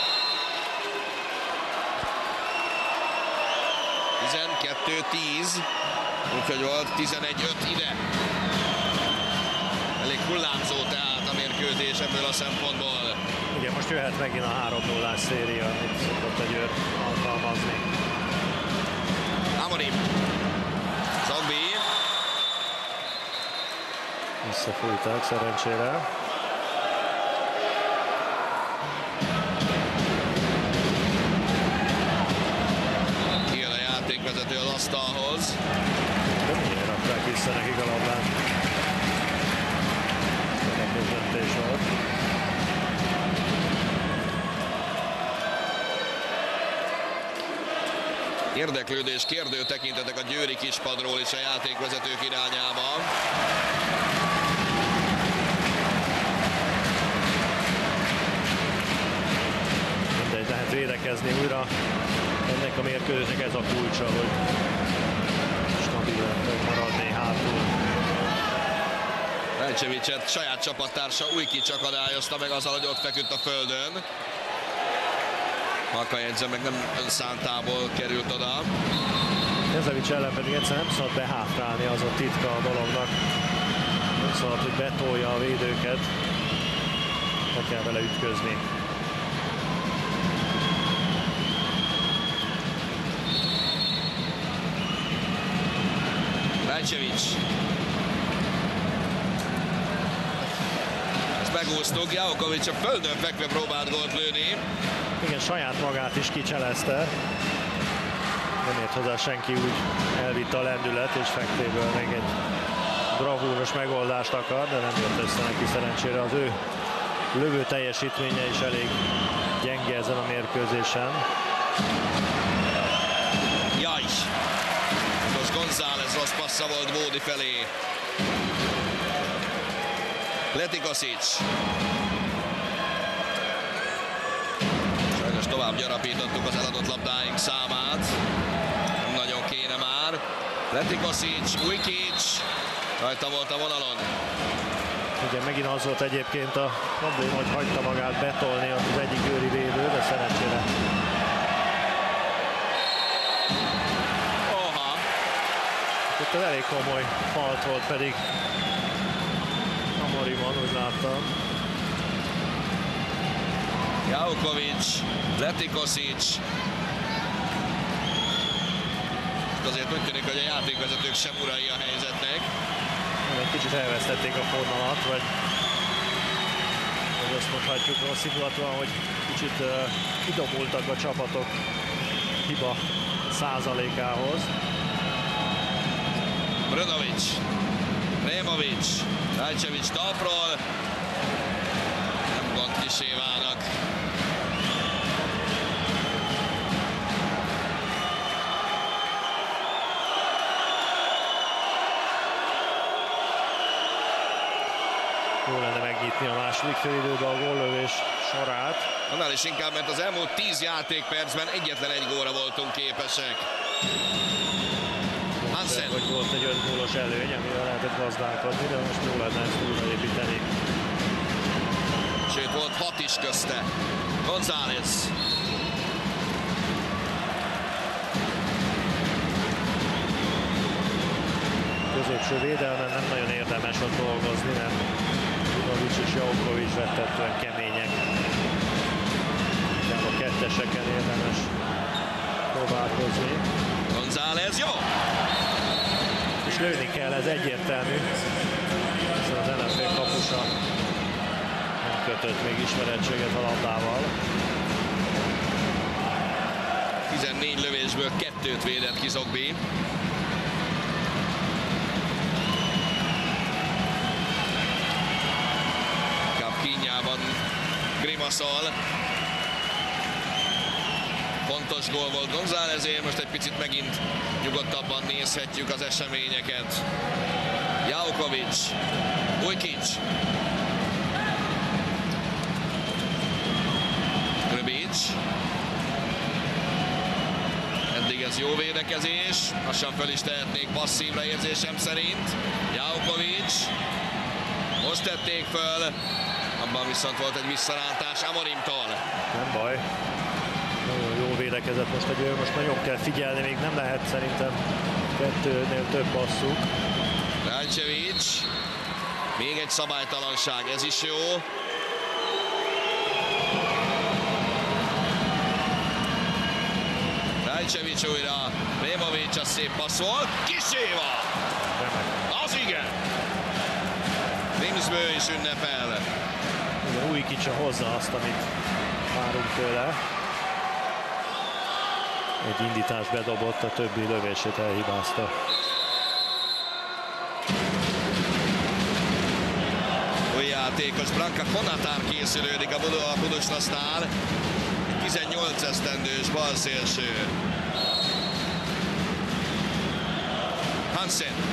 tizenkettő tíz, úgyhogy volt tizenegy öt ide. Elég hullámzó tehát a mérkőzés ebből a szempontból. Igen, most jöhet megint a három nullás széria, amit szokott a Győr alkalmazni. Amorim. Zombi. Visszafújták szerencsére. Kijön a játékvezető az asztalhoz. De miért rakták vissza nekik a labdát? Ez döntés volt. Érdeklődés, kérdő tekintetek a győri kispadról és a játékvezetők irányába. Mindegy, lehet védekezni újra. Ennek a mérkőzésnek ez a kulcsa, hogy stabilan fog maradni hátul. Rajcevicet saját csapattársa Vujkic akadályozta meg azzal, hogy ott feküdt a földön. Maka jegyzem meg nem önszántából került oda. Kezevics ellen pedig egyszer nem szabad behátrálni, az a titka a dolognak. Nem szabad, hogy betolja a védőket. Le kell vele ütközni. Rajcevic. Ezt megúsztuk, Jaukovics a földön fekve próbált gólt lőni. Igen, saját magát is kicselezte. Nem ért hozzá senki, úgy elvitte a lendület, és fektéből még egy bravúros megoldást akar, de nem jött össze neki szerencsére. Az ő lövő teljesítménye is elég gyenge ezen a mérkőzésen. Jaj! Most González rossz passza volt Bódi felé. Letikosic. Sajnos tovább gyarapítottuk az eladott labdáink számát. Nem nagyon kéne már. Letikoszic, Ujkic, rajta volt a vonalon. Ugye megint az volt egyébként a probléma, hogy hagyta magát betolni az egyik őri védő, de szerencsére. Oha! Itt elég komoly falt volt pedig Amorimon, úgy láttam. Jaukovic, Letikoszic. Azért úgy tűnik, hogy a játékvezetők sem urai a helyzetnek. Egy kicsit elvesztették a fornalat, vagy, vagy azt mondhatjuk rossz indulatban, hogy kicsit uh, kidomultak a csapatok hiba százalékához. Brnovic, Rémovic, Rajcevic talpról. Nem gond Kisévának. Jó lenne megnyitni a második félidőben a góllövés sorát. Annál is inkább, mert az elmúlt tíz játékpercben egyetlen egy gólra voltunk képesek. Hansen. Hogy volt egy öt gólos előny, amivel lehetett gazdálkodni, de most jó lenne ezt újraépíteni. Sőt, volt hat is közte. González. Középső védelmen nem nagyon érdemes ott dolgozni, mert Brnovic és Jaukovic rettetően kemények. De a ketteseken érdemes próbálkozni. González, jó! És lőni kell, ez egyértelmű. Hiszen az ellenfél kapusa nem kötött még ismerettséget a labdával. tizennégy lövésből kettőt védett ki Zogby. Kínjában grimaszol. Fontos gól volt Gonzálezért, most egy picit megint nyugodtabban nézhetjük az eseményeket. Jaukovic, Ujkic, Grbic. Eddig ez jó védekezés, lassan föl is tehetnék passzívra érzésem szerint. Jaukovic, most tették föl. Abban viszont volt egy visszarántás Amorimtól. Nem baj. Nagyon jó védekezett most egy ő, most nagyon kell figyelni, még nem lehet szerintem kettőnél több passzuk. Rajcevic. Még egy szabálytalanság, ez is jó. Rajcevic újra. Rémovic, a szép passz volt. Kiséva! Az igen! Grimsbő is ünnepel. Igen, Ujkic hozza azt, amit várunk tőle. Egy indítás bedobott, a többi lövését elhibázta. Új játékos, Branka Konatár készülődik a Budusnosznál. tizennyolc esztendős balszélső. Hansen.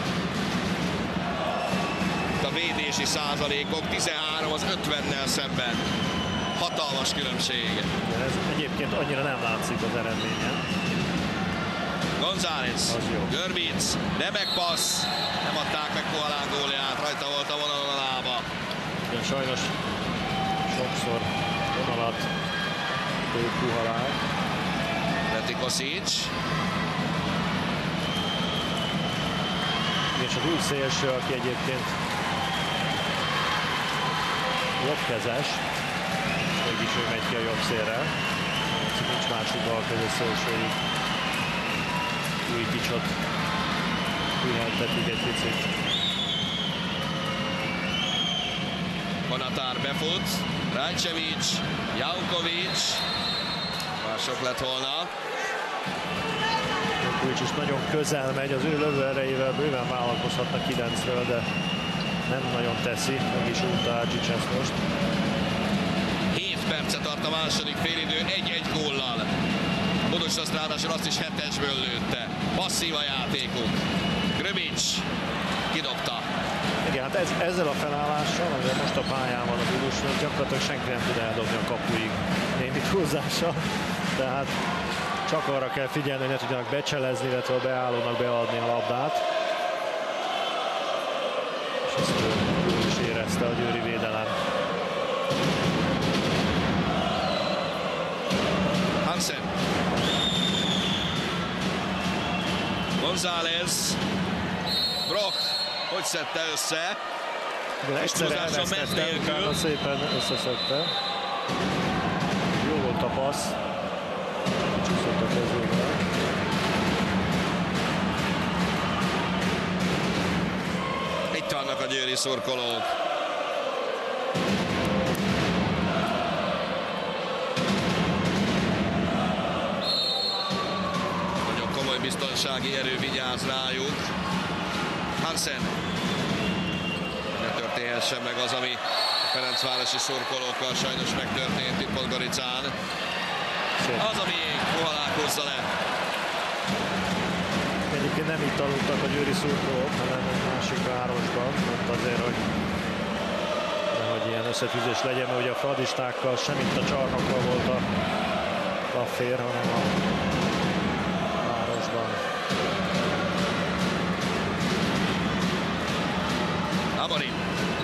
A védési százalékok tizenhárom az ötvennel szemben. Hatalmas különbség. Ez egyébként annyira nem látszik az eredményen. González, Grbic, remek passz. Nem adták meg Koalán gólját, rajta volt a vonalon a lába. Igen, sajnos sokszor vonalat tők puhalák. Letikoszic. És az új szélső, aki egyébként jobbkezes, mégis ő megy ki a jobb szélre. Nincs másik balkezes szélsőjük. Új kicsot üheltetik egy picit. Konatár befut, Rajcevic, Jaukovic. Már sok lett volna. Jaukovic is nagyon közel megy, az ő lövő erejével bőven vállalkozhatnak kilencről, de nem nagyon teszi, meg is útta Adzsics ezt most. hét perce tart a második félidő, egy-egy góllal. Budusnos ráadásul azt is hetesből lőtte. Passzív a játékuk. Grbic kidobta. Igen, hát ez, ezzel a felállással, amivel most a pályán van a Budusnos, gyakorlatilag senki nem tud eldobni a kapuig némi túlzással. tehát csak arra kell figyelni, hogy ne tudjanak becselezni, illetve a beállónak beadni a labdát. És ezt ő is érezte a győri védelem. Hansen. González. Brock. Hogy szedte össze? Egyszer elvesztette, utána szépen összeszedte. Jó volt a passz. Csúszott a kezével. Itt vannak a győri szurkolók. Nagyon komoly biztonsági erő vigyáz rájuk. Hansen. Ne történhessen meg az, ami a ferencvárosi szurkolókkal sajnos megtörtént itt Podgoricán. Az, ami Kohalák hozza le. Egyébként nem itt aludtak a győri szurkolók, hanem egy másik városban, mert azért, hogy nehogy ilyen összetűzés legyen, mert ugye a fradistákkal sem itt a csarnokban volt a lapfér, hanem a városban. Amorim.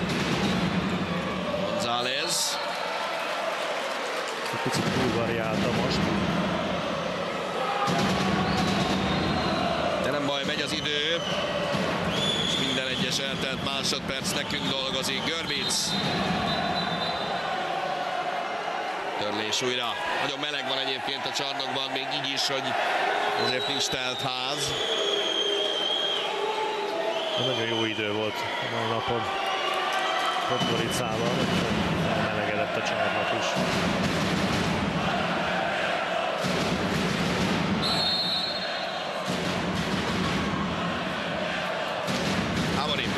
González. Egy picit túlvariálta most. De nem baj, megy az idő. És minden egyes eltelt másodperc nekünk dolgozik. Görbic. Törlés újra. Nagyon meleg van egyébként a csarnokban, még így is, hogy azért nincs telt ház. Nagyon jó idő volt a mai napon Podgoricában, melegedett a csarnok is. Amorim.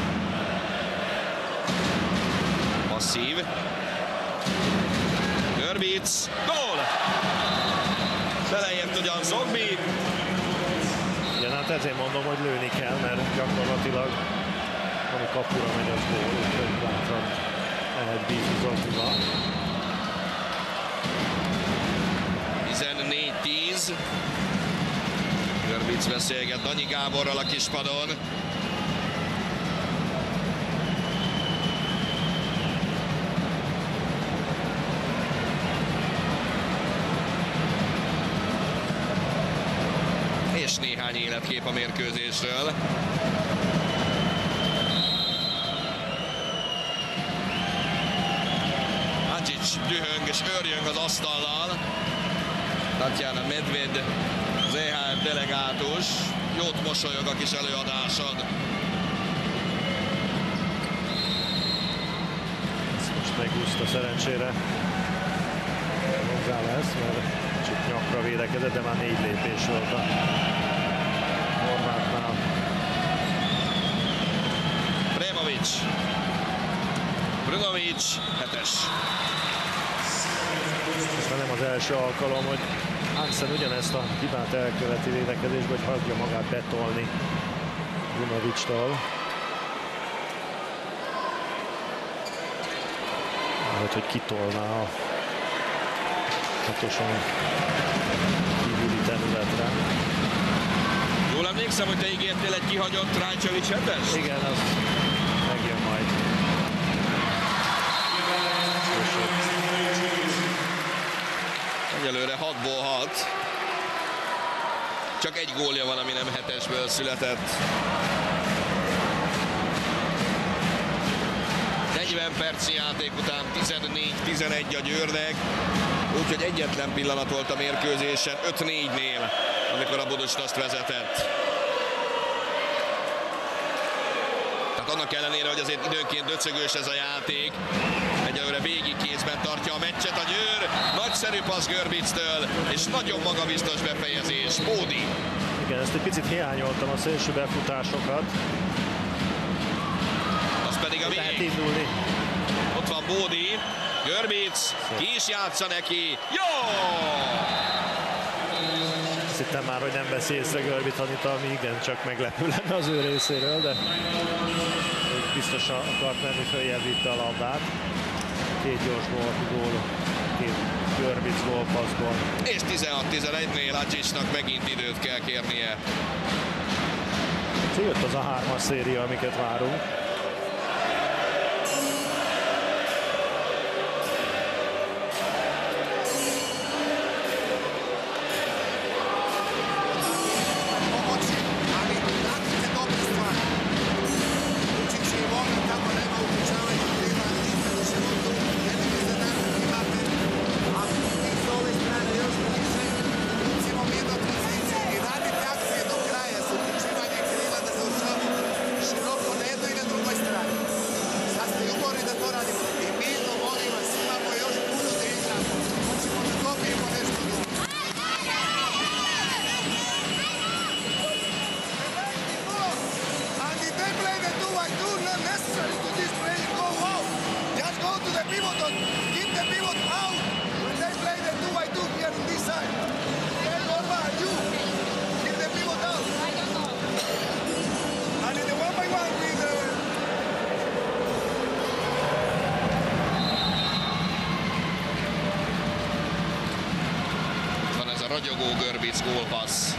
Masszív. Görbic. Gól! Beleért ugyan Zogbi. Igen, hát ezért mondom, hogy lőni kell, mert gyakorlatilag ami kapura megy az gól, úgyhogy bátran lehet bízni Zogbiba. tizennégy tíz. Görbic beszélget Danyi Gáborral a kispadon. És néhány életkép a mérkőzésről. Hadzic dühöng és őrjöng az asztallal. Tatjana Medved, az é há ef delegátus, jót mosolyog a kis előadáson. Ezt most megúszta szerencsére González, mert csak nyakra védekezett, de már négy lépés volt a horvátnál. Bremovic. Brunovic, hetes. Ez nem az első alkalom, hogy Hansen ugyanezt a hibát elköveti védekezésbe, hogy hagyja magát betolni Brunovictól. Ahogy, hogy kitolná a hatoson kívüli területre. Jól emlékszem, hogy te ígértél egy kihagyott Rajcevic hetes? Igen, az megjön majd. Egyelőre hatból hat. Csak egy gólja van, ami nem hetesből született. negyven perc játék után tizennégy tizenegy a Győrnek. Úgyhogy egyetlen pillanat volt a mérkőzésen öt négynél, amikor a Buducsnost vezetett. Tehát annak ellenére, hogy azért időnként döcögős ez a játék, egyelőre végig kézben tartja a meccset a Győr. Nagyszerű passz Görbictől, és nagyon magabiztos befejezés. Bódi. Igen, ezt egy picit hiányoltam, a szélső befutásokat. Az pedig a Lehet vég. indulni. Ott van Bódi. Görbic. Ki is játsza neki. Jó! Azt hittem már, hogy nem veszi észre Görbit Anita, ami igen, csak meglepő lenne az ő részéről, de biztosan akart menni, följebb vitte a labdát. Két gyors gól, gól két Görbic gólpasszból. És tizenhat tizenegynél Adzsicsnak megint időt kell kérnie. Jött az a hármas széria, amiket várunk. Ragyogó Görbic gólpassz.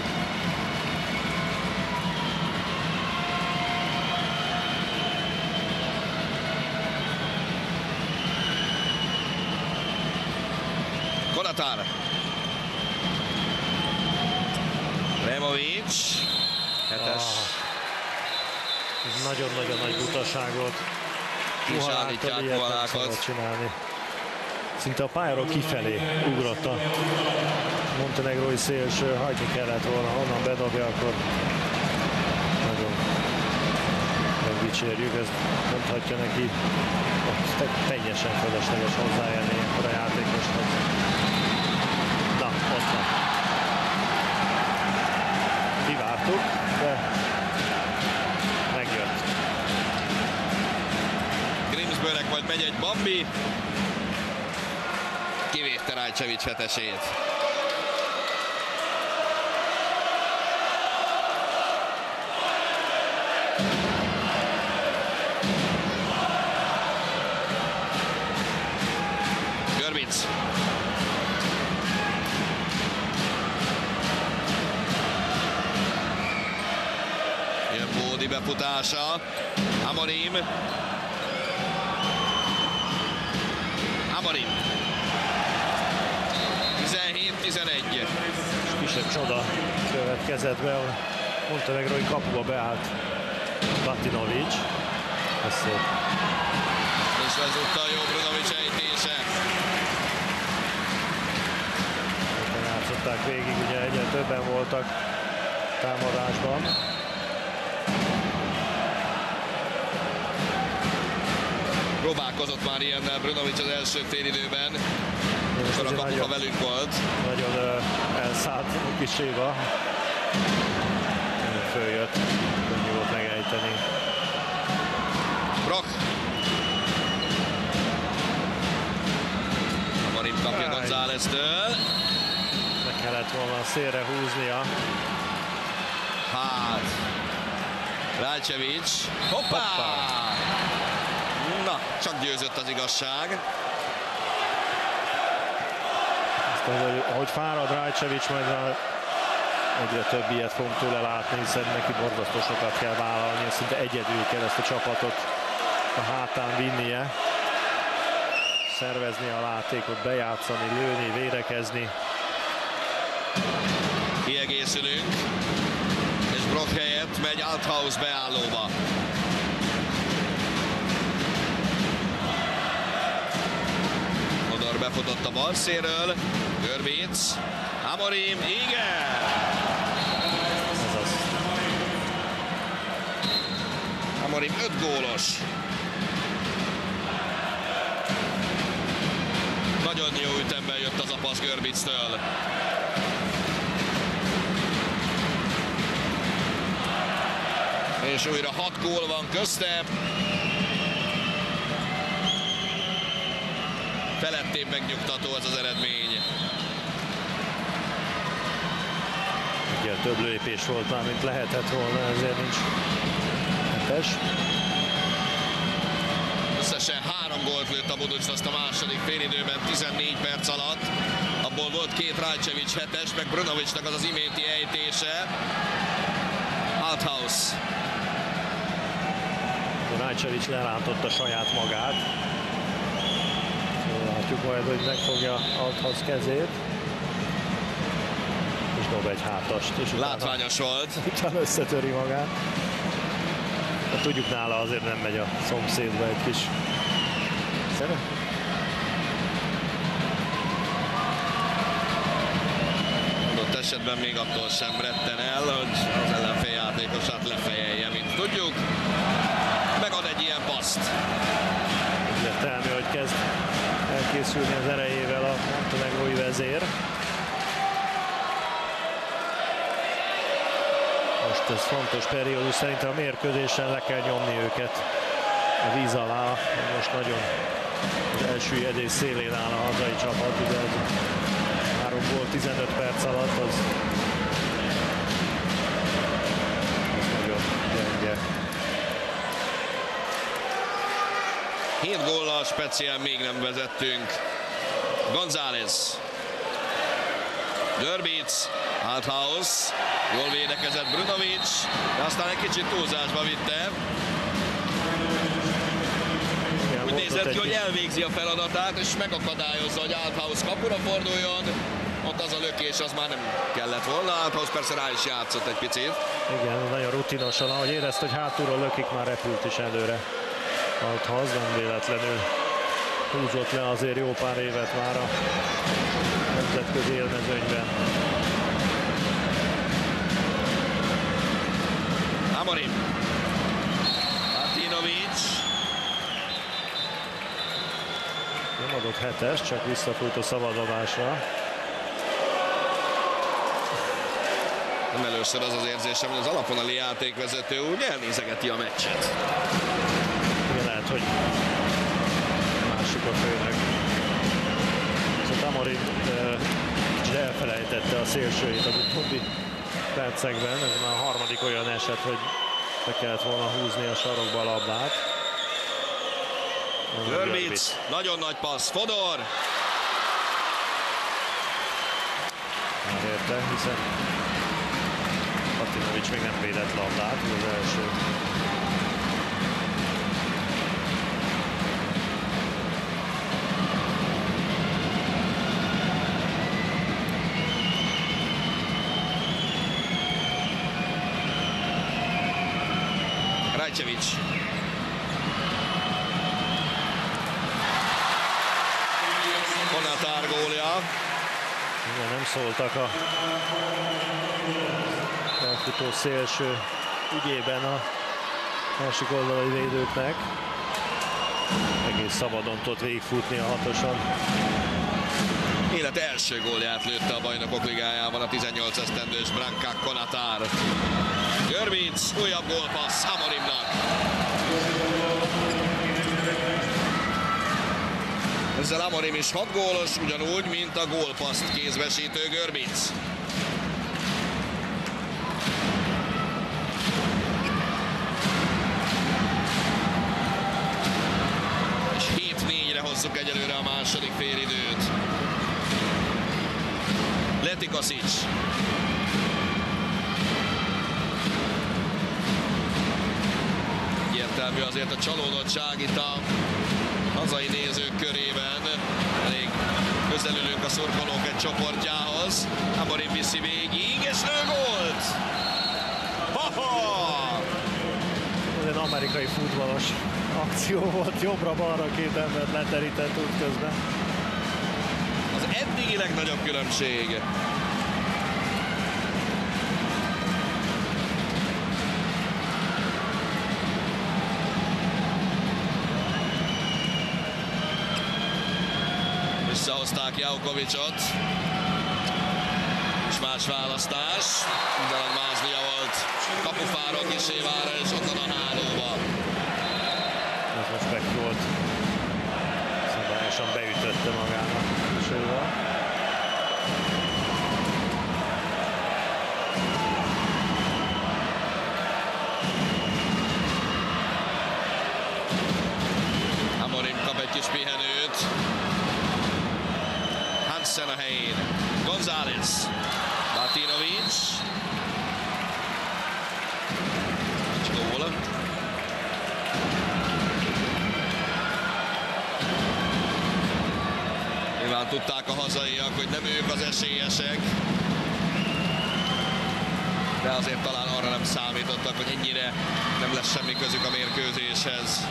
Konatar. Removic. Hetes. Ez nagyon-nagyon nagy butaságot. Kisállítják Kovalákot. Csinálni. Szinte a pályáról kifelé ugrott a montenegrói szélső, hagyni kellett volna, honnan bedobja, akkor nagyon megdicsérjük, ezt mondhatja neki, hogy teljesen fölösleges hozzáérni ilyenkor a játékoshoz. Na, ott van. Kivártuk, de megjött. Grimsbőnek majd megy egy Bambi. Kivédte Rajcevic hetesét. Görbic. Jön Bódi befutása. Amorim. Amorim. tizenhét tizenegy. Kisebb csoda következett be, a montenegrói kapuba beállt Batinovic. Ez szép. És ezúttal jó Brunovic ejtése. Játszották végig, ugye egyre többen voltak támadásban. Próbálkozott már ilyennel Brunovic az első félidőben, amikor a kapuka velünk volt. Nagyon uh, elszállt kis Éva. Följött, könnyű volt megejteni. Brock. Amorim kapja González-től. Meg kellett volna szélre húznia. Hát. Rajcevic. Hoppá! Hoppá! Na, csak győzött az igazság. Aztán, ahogy fárad Rajcevic, majd a egyre több ilyet fogunk tőle látni, hiszen neki borzasztó sokat kell vállalni, szinte egyedül kell ezt a csapatot a hátán vinnie. Szervezni a látékot, bejátszani, lőni, védekezni. Kiegészülünk, és Brock helyett megy Althaus beállóba. Odor befutott a bal szélről, Görbic, Amorim, igen! Ez az. Amorim öt gólos. Nagyon jó ütemben jött az a passz Görbictől. És újra hat gól van közte. Felettébb megnyugtató ez az eredmény. Ugye több lépés volt már, mint lehetett volna, ezért nincs hetes. Összesen három gólt lőtt a Buducsnoszt a második félidőben tizennégy perc alatt. Abból volt két Rajcevic hetes, meg Brunovicsnak az az iménti ejtése. Althaus. Rajcevic lerántotta saját magát. Látjuk majd, hogy megfogja Althaus kezét. És dob egy hátast. És utána, látványos volt. Utána összetöri magát. De tudjuk, nála azért nem megy a szomszédba egy kis szere. Adott esetben még attól sem retten el, hogy az ellenfél játékosát lefejelje, mint tudjuk. Megad egy ilyen paszt. Egyértelmű, hogy kezd elkészülni az erejével a montenegrói vezér. Most ez fontos periódus, szerintem a mérkőzésen le kell nyomni őket a víz alá. Most nagyon az első edés szélén áll a hazai csapat, ugye az három gól tizenöt perc alatt, az, az nagyon gyenge. hét góllal speciál még nem vezettünk. González. Görbic. Althaus. Jól védekezett Brunovic, de aztán egy kicsit túlzásba vitte. Igen, úgy nézett ki, hogy kis... elvégzi a feladatát, és megakadályozza, hogy Althaus kapura forduljon. Ott az a lökés, az már nem kellett volna. Althaus persze rá is játszott egy picit. Igen, nagyon rutinosan, ahogy érezte, hogy hátulról lökik, már repült is előre. Althaus nem véletlenül húzott le azért jó pár évet már a nemzetközi élmezőnyben. Amorim. Martinovic. Nem adott hetes, csak visszafújt a szabadadásra. Nem először az az érzésem, hogy az alaponali játékvezető úgy elnézegeti a meccset. Igen, lehet, hogy másik a főnök. Szóval Amorim kicsit elfelejtette a szélsőjét az utóbbi percekben. Ez már a harmadik olyan eset, hogy be kellett volna húzni a sarokba a labdát. Görbic, nagyon nagy passz, Fodor. Már érte, hiszen Martinovic még nem védett labdát, az első. Rajcevic. Konatár gólja. Igen, nem szóltak a elfutó szélső ügyében a másik oldalai védőknek. Egész szabadon tudott végigfutni a hatoson. Élet első gólját lőtte a Bajnokok Ligájában a tizennyolc esztendős Branka Konatár. Görbic, újabb gólpassz Amorimnak. Ezzel Amorim is hat gólos, ugyanúgy, mint a gólpaszt kézbesítő Görbic. És hét négyre hozzuk egyelőre a második félidőt. Letikosic. Egyértelmű azért a csalódottság itt a hazai nézők körében. Elég közel ülünk a szurkolók egy csoportjához. Amorim viszi végig, és lő gólt! Ha-ha! Ez egy amerikai futballos akció volt, jobbra-balra két embert leterített útközben. Az eddigi legnagyobb különbség. Visszahozták Jaukovicot. És más választás. Ugyanan Mázlia volt kapufáról Kisévára, és onnan a hálóba. Ez most meg volt. Szabályosan beütötte magának Kisével. Amorim kap egy kis pihenőt. Hansen a helyén. González. Martinovic. Gól. Nyilván tudták a hazaiak, hogy nem ők az esélyesek. De azért talán arra nem számítottak, hogy ennyire nem lesz semmi közük a mérkőzéshez.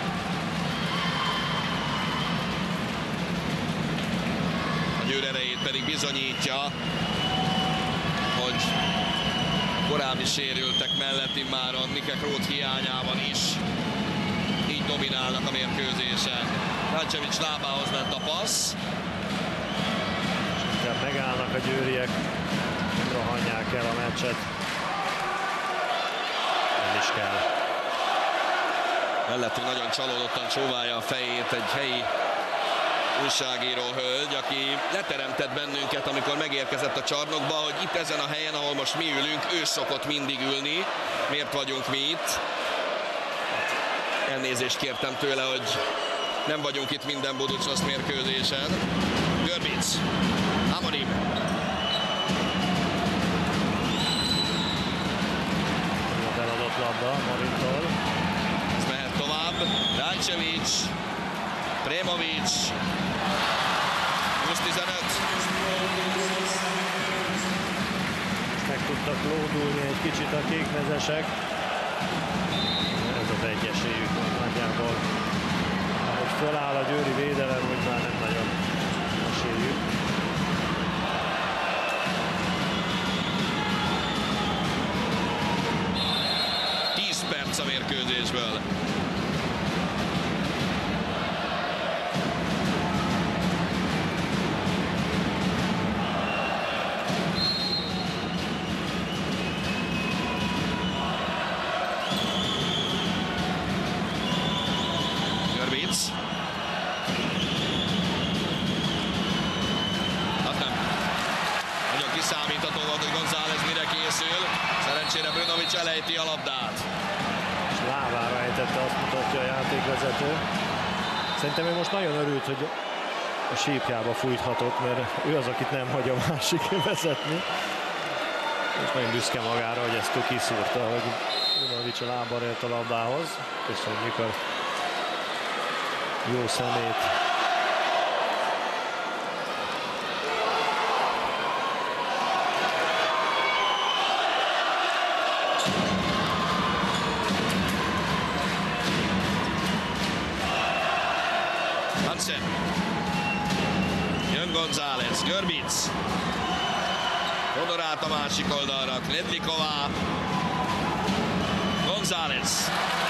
A Győr erejét pedig bizonyítja, hogy korábbi sérültek mellett immáron Nikek Roth hiányában is így dominálnak a mérkőzésen. Ráncevics lábához ment a passz. Tehát megállnak a győriek, nem rohanják el a meccset. Ez is kell. Mellettünk nagyon csalódottan csóválja a fejét egy helyi újságíró hölgy, aki leteremtett bennünket, amikor megérkezett a csarnokba, hogy itt ezen a helyen, ahol most mi ülünk, ő szokott mindig ülni. Miért vagyunk mi itt? Elnézést kértem tőle, hogy nem vagyunk itt minden Buducsnosz mérkőzésen. Görbic. Amorim. A eladott labda Amorimtól. Ez mehet tovább. Ráncevics. Premovic. húsz tizenöt. Meg tudtak lódulni egy kicsit a kékmezesek. Ez az egy esélyük nagyjából. Ahogy feláll a győri védelem, úgy már nem nagyon esélyük. tíz perc a mérkőzésből. Kiszámítható volt, hogy González mire készül. Szerencsére Brunovic elejti a labdát. És lábára ejtette, azt mutatja a játékvezető. Szerintem ő most nagyon örült, hogy a sípjába fújthatott, mert ő az, akit nem hagy a másik vezetni. És nagyon büszke magára, hogy ezt kiszúrta, hogy Brunovic a lábára ért a labdához. Köszönjük a jó szemét. Hansen. Jön González, Görbic. Odor át a másik oldalra, Knedliková. González.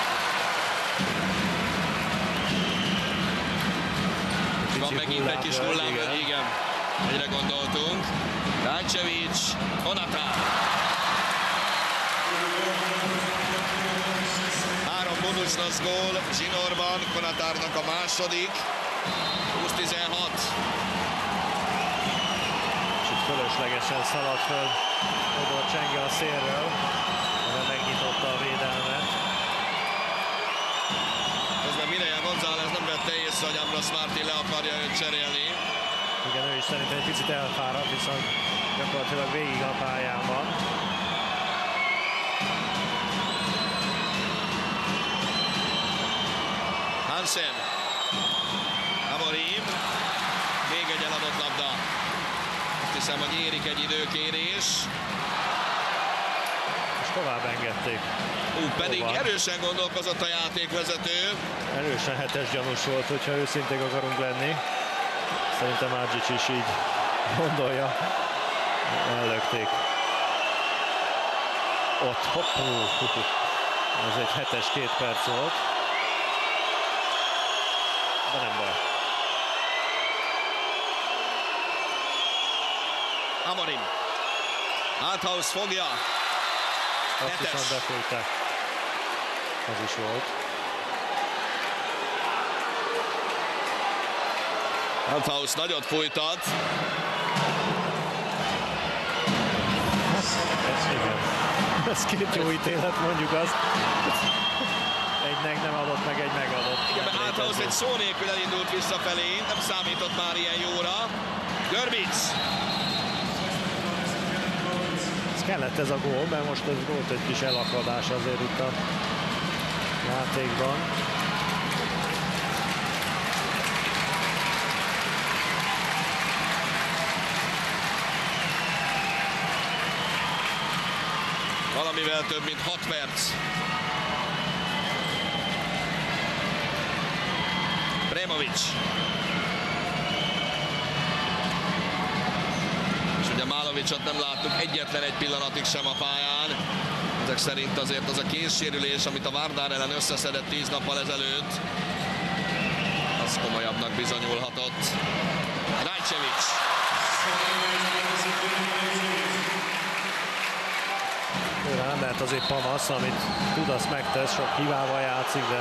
Van megint egy kis hullámvölgy, igen. igen. Egyre gondoltunk. Ráncevics, Konatár. Három Buducsnosz gól, zsinórban, Konatárnak a második. húsz tizenhat. Kicsit fölöslegesen szaladt föl Odor Csenge a szélről, amivel megnyitotta a védelmet. Közben Mireia González nem vette észre, hogy Ambros Martin le akarja őt cserélni. Igen, ő is szerintem egy picit elfáradt, viszont gyakorlatilag végig a pályán van. Hansen. Amorim. Még egy eladott labda. Azt hiszem, hogy érik egy időkérés. És tovább engedték. Ú, pedig Hova? erősen gondolkozott a játékvezető. Erősen hetes gyanús volt, hogyha őszinték akarunk lenni. Szerintem Adzsics is így gondolja. Ellökték. Ott, hopp, hú, hú, hú. Ez egy hetes két perc volt. De nem baj. Amorim. Althaus fogja. Azt Netes. viszont befújták. Az is volt. Althaus nagyot fújtat. Ez, igen. Ez két jó ítélet, mondjuk azt. egy nem adott, meg egy megadott. Igen, mert Althaus egy szó nélkül elindult visszafelé, nem számított már ilyen jóra. Görbic. Ez kellett ez a gól, mert most ez volt egy kis elakadás azért itt a játékban. Valamivel több mint hat perc. Bremovic. És ugye Málovicot nem láttuk egyetlen egy pillanatig sem a pályán. Ezek szerint azért az a kézsérülés, amit a Vardar ellen összeszedett tíz nappal ezelőtt, az komolyabbnak bizonyulhatott. Rajcevic. Őre nem lehet azért panasz, amit tud, azt megtesz, sok hibával játszik, de...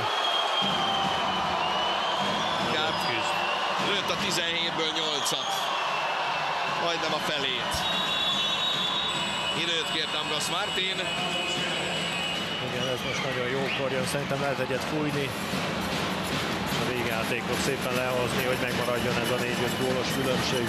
Lőtt a tizenhétből nyolcat. Majdnem a felét. Időt kért Ambros Martin. Igen, ez most nagyon jókor jön. Szerintem lehet egyet fújni. A végjátékot szépen lehozni, hogy megmaradjon ez a négy-öt gólos különbség.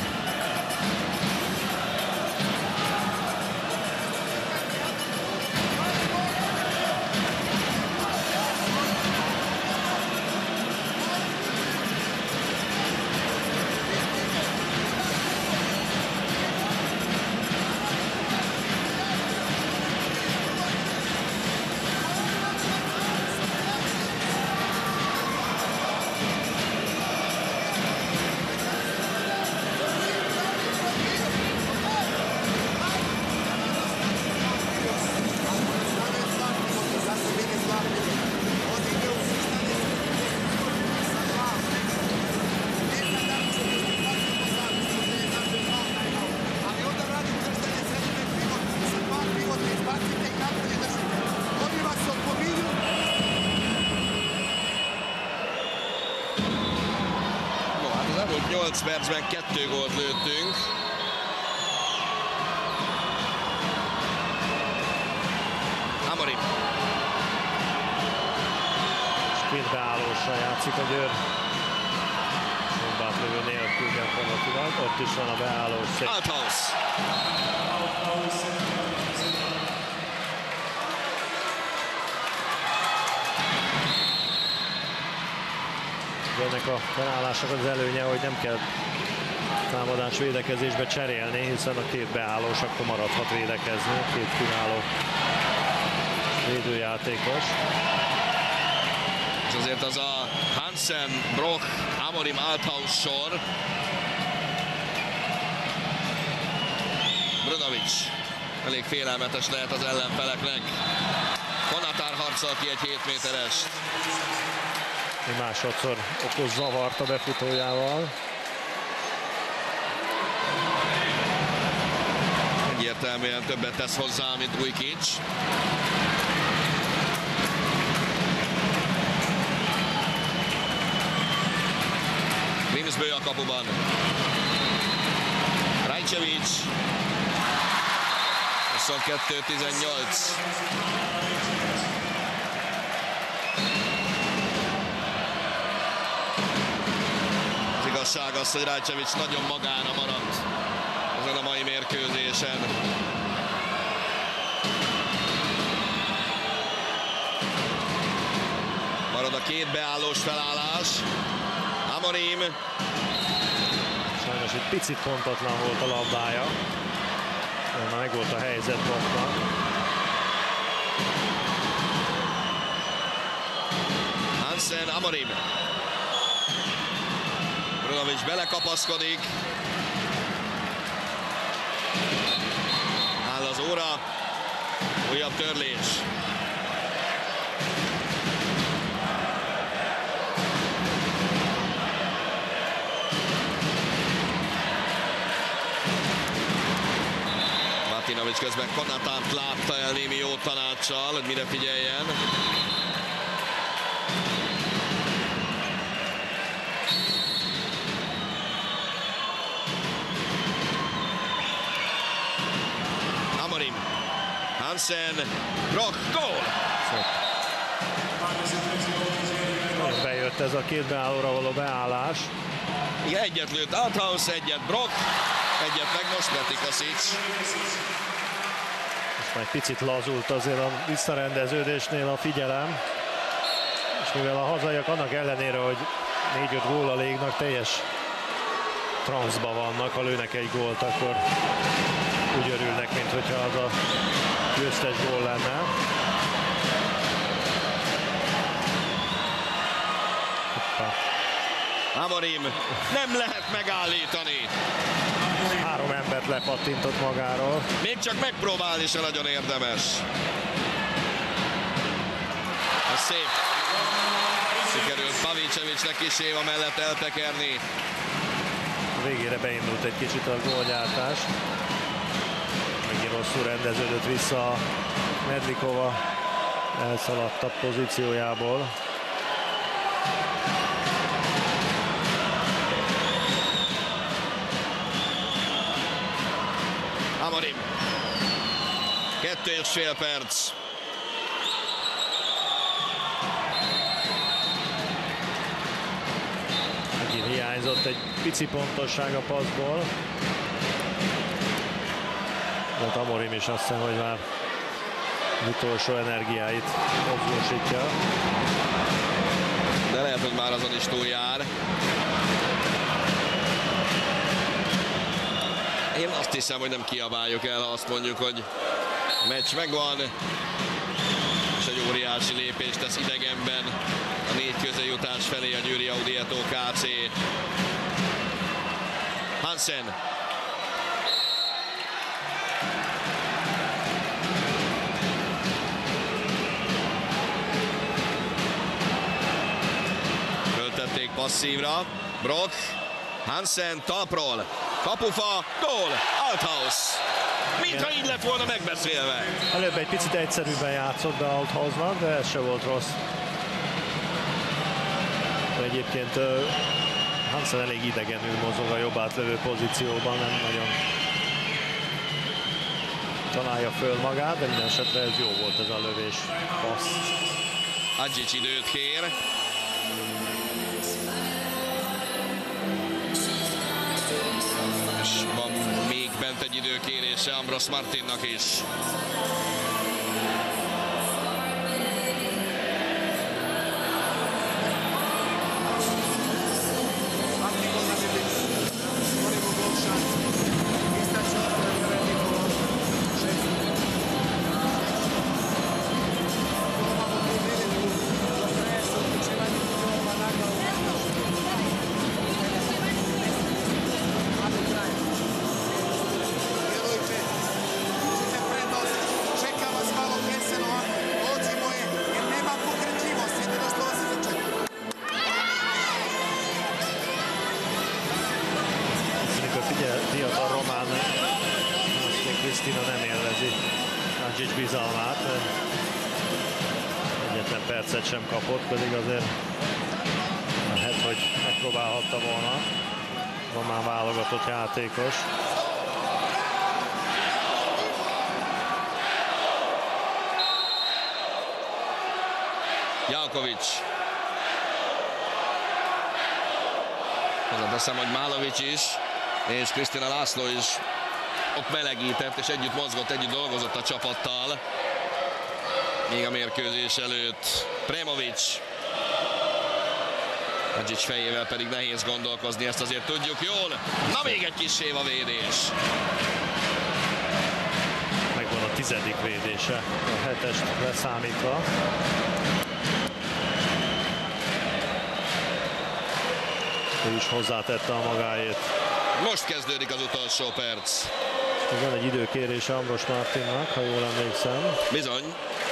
nyolc percben kettő gólt lőttünk. Amorim. És két beállósra játszik a Győr. Bombát lövő nélkül gyakorlatilag. Ott is van a beállós. Althaus. Ennek a felállásnak az előnye, hogy nem kell támadás védekezésbe cserélni, hiszen a két beállós akkor maradhat védekezni, két kiváló védőjátékos. És azért az a Hansen, Brock, Amorim, Althaus sor. Brnovic elég félelmetes lehet az ellenfeleknek. Konatár harcol ki egy hét méterest. Másodszor okoz zavart a befutójával. Egyértelműen többet tesz hozzá, mint Vujkic. Grimsbő a kapuban. Rajcevic. huszonkettő tizennyolc. Igazság az, hogy Rajcevic nagyon magána maradt ezen a mai mérkőzésen. Marad a két beállós felállás. Amorim. Sajnos egy picit pontatlan volt a labdája. Már meg volt a helyzet Brocknak. Hansen, Amorim. Brnovic belekapaszkodik. Áll az óra. Újabb törlés. Martinovic közben Konatárt látta el némi jó tanácssal, hogy mire figyeljen. Hansen, Brock, gól! Bejött ez a két beállóra való beállás. Igen, egyet lőtt Althaus, egyet Brock, egyet meg most Letikasic. Most már egy picit lazult azért a visszarendeződésnél a figyelem. És mivel a hazaiak annak ellenére, hogy négy-öt góllal égnak, teljes transzba vannak, ha lőnek egy gólt, akkor úgy örülnek, mint hogyha az a győztes gól lenne. Hoppa. Amorim nem lehet megállítani. Három embert lepattintott magáról. Még csak megpróbálni se nagyon érdemes. Ez szép. Sikerült Pavicevicsnek is Éva mellett eltekerni. A végére beindult egy kicsit a gólgyártás. Megint rosszul rendeződött vissza a Medlikova elszaladtabb pozíciójából. Amorim. Kettő és fél perc. Megint hiányzott egy pici pontosság a passzból. De Amorim is azt hiszem, hogy már utolsó energiáit mozgósítja. De lehet, hogy már azon is túljár. Én azt hiszem, hogy nem kiabáljuk el, ha azt mondjuk, hogy meccs megvan, és egy óriási lépést tesz idegenben a négy közéjutás felé a Győri Audietto ká cé. Hansen. Föltették passzívra. Brock. Hansen talpról. Kapufa, gól, Althaus. Mintha így lett volna megbeszélve. Előbb egy picit egyszerűbben játszott be Althausnak, de ez se volt rossz. De egyébként uh, Hansen elég idegenül mozog a jobb átlövő pozícióban, nem nagyon találja föl magát, de minden esetre ez jó volt ez a lövés. Passz. Adzsics időt kér. És van még bent egy időkérése Ambros Martinnak is. Fiatal román Krisztina nem élvezi Adzsics bizalmát. Egyetlen percet sem kapott, pedig azért lehet, hogy megpróbálhatta volna. Román válogatott játékos. Jalkovics. Hozzáteszem, hogy Málovics is és Krisztina László is ott melegített, és együtt mozgott, együtt dolgozott a csapattal. Még a mérkőzés előtt Premovic. Adzsics fejével pedig nehéz gondolkozni, ezt azért tudjuk jól. Na, még egy kis Éva védés. Megvan a tizedik védése, a hetest leszámítva. Ő is hozzátette a magáét. Most kezdődik az utolsó perc. Van egy időkérése Ambros Martinnak, ha jól emlékszem. Bizony.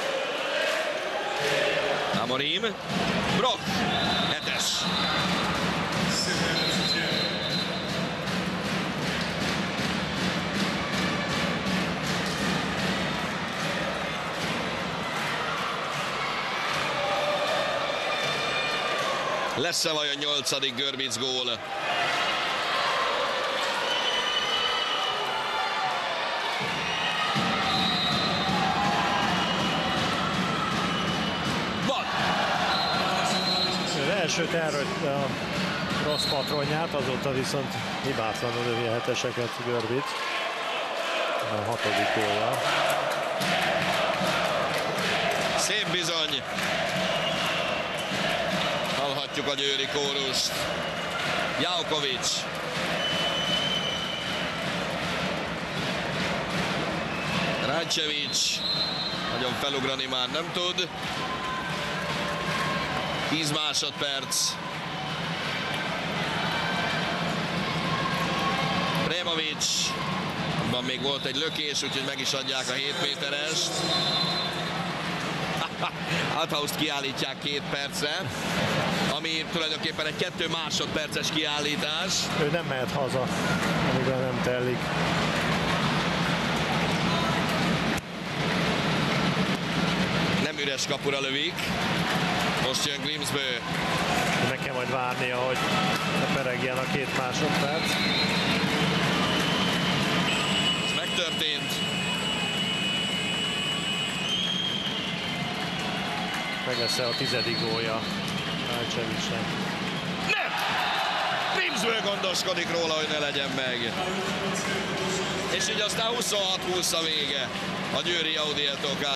Amorim. Brock. Hetes. Lesz-e vajon nyolcadik Görbic gól? sőt elrölt a rossz patronját, azóta viszont hibátlanul lövi a heteseket Görbit. A hatodik gólja. Szép bizony. Hallhatjuk a győri kórust. Jaukovics. Rajcevic. Nagyon felugrani már nem tud. tíz másodperc. Premovic. Abban még volt egy lökés, úgyhogy meg is adják a hét méterest. Althaust kiállítják két percre, ami tulajdonképpen egy kettő másodperces kiállítás. Ő nem mehet haza, amíg nem telik. Nem üres kapura lövik. Most jön Grimsbø. Meg kell majd várnia, hogy ne peregjen a két másodperc. Ez megtörtént. Meg lesz a tizedik gólja Rajcevicnek. Nem! Grimsbø gondoskodik róla, hogy ne legyen meg. És így aztán huszonhat húsz a vége a győri Audi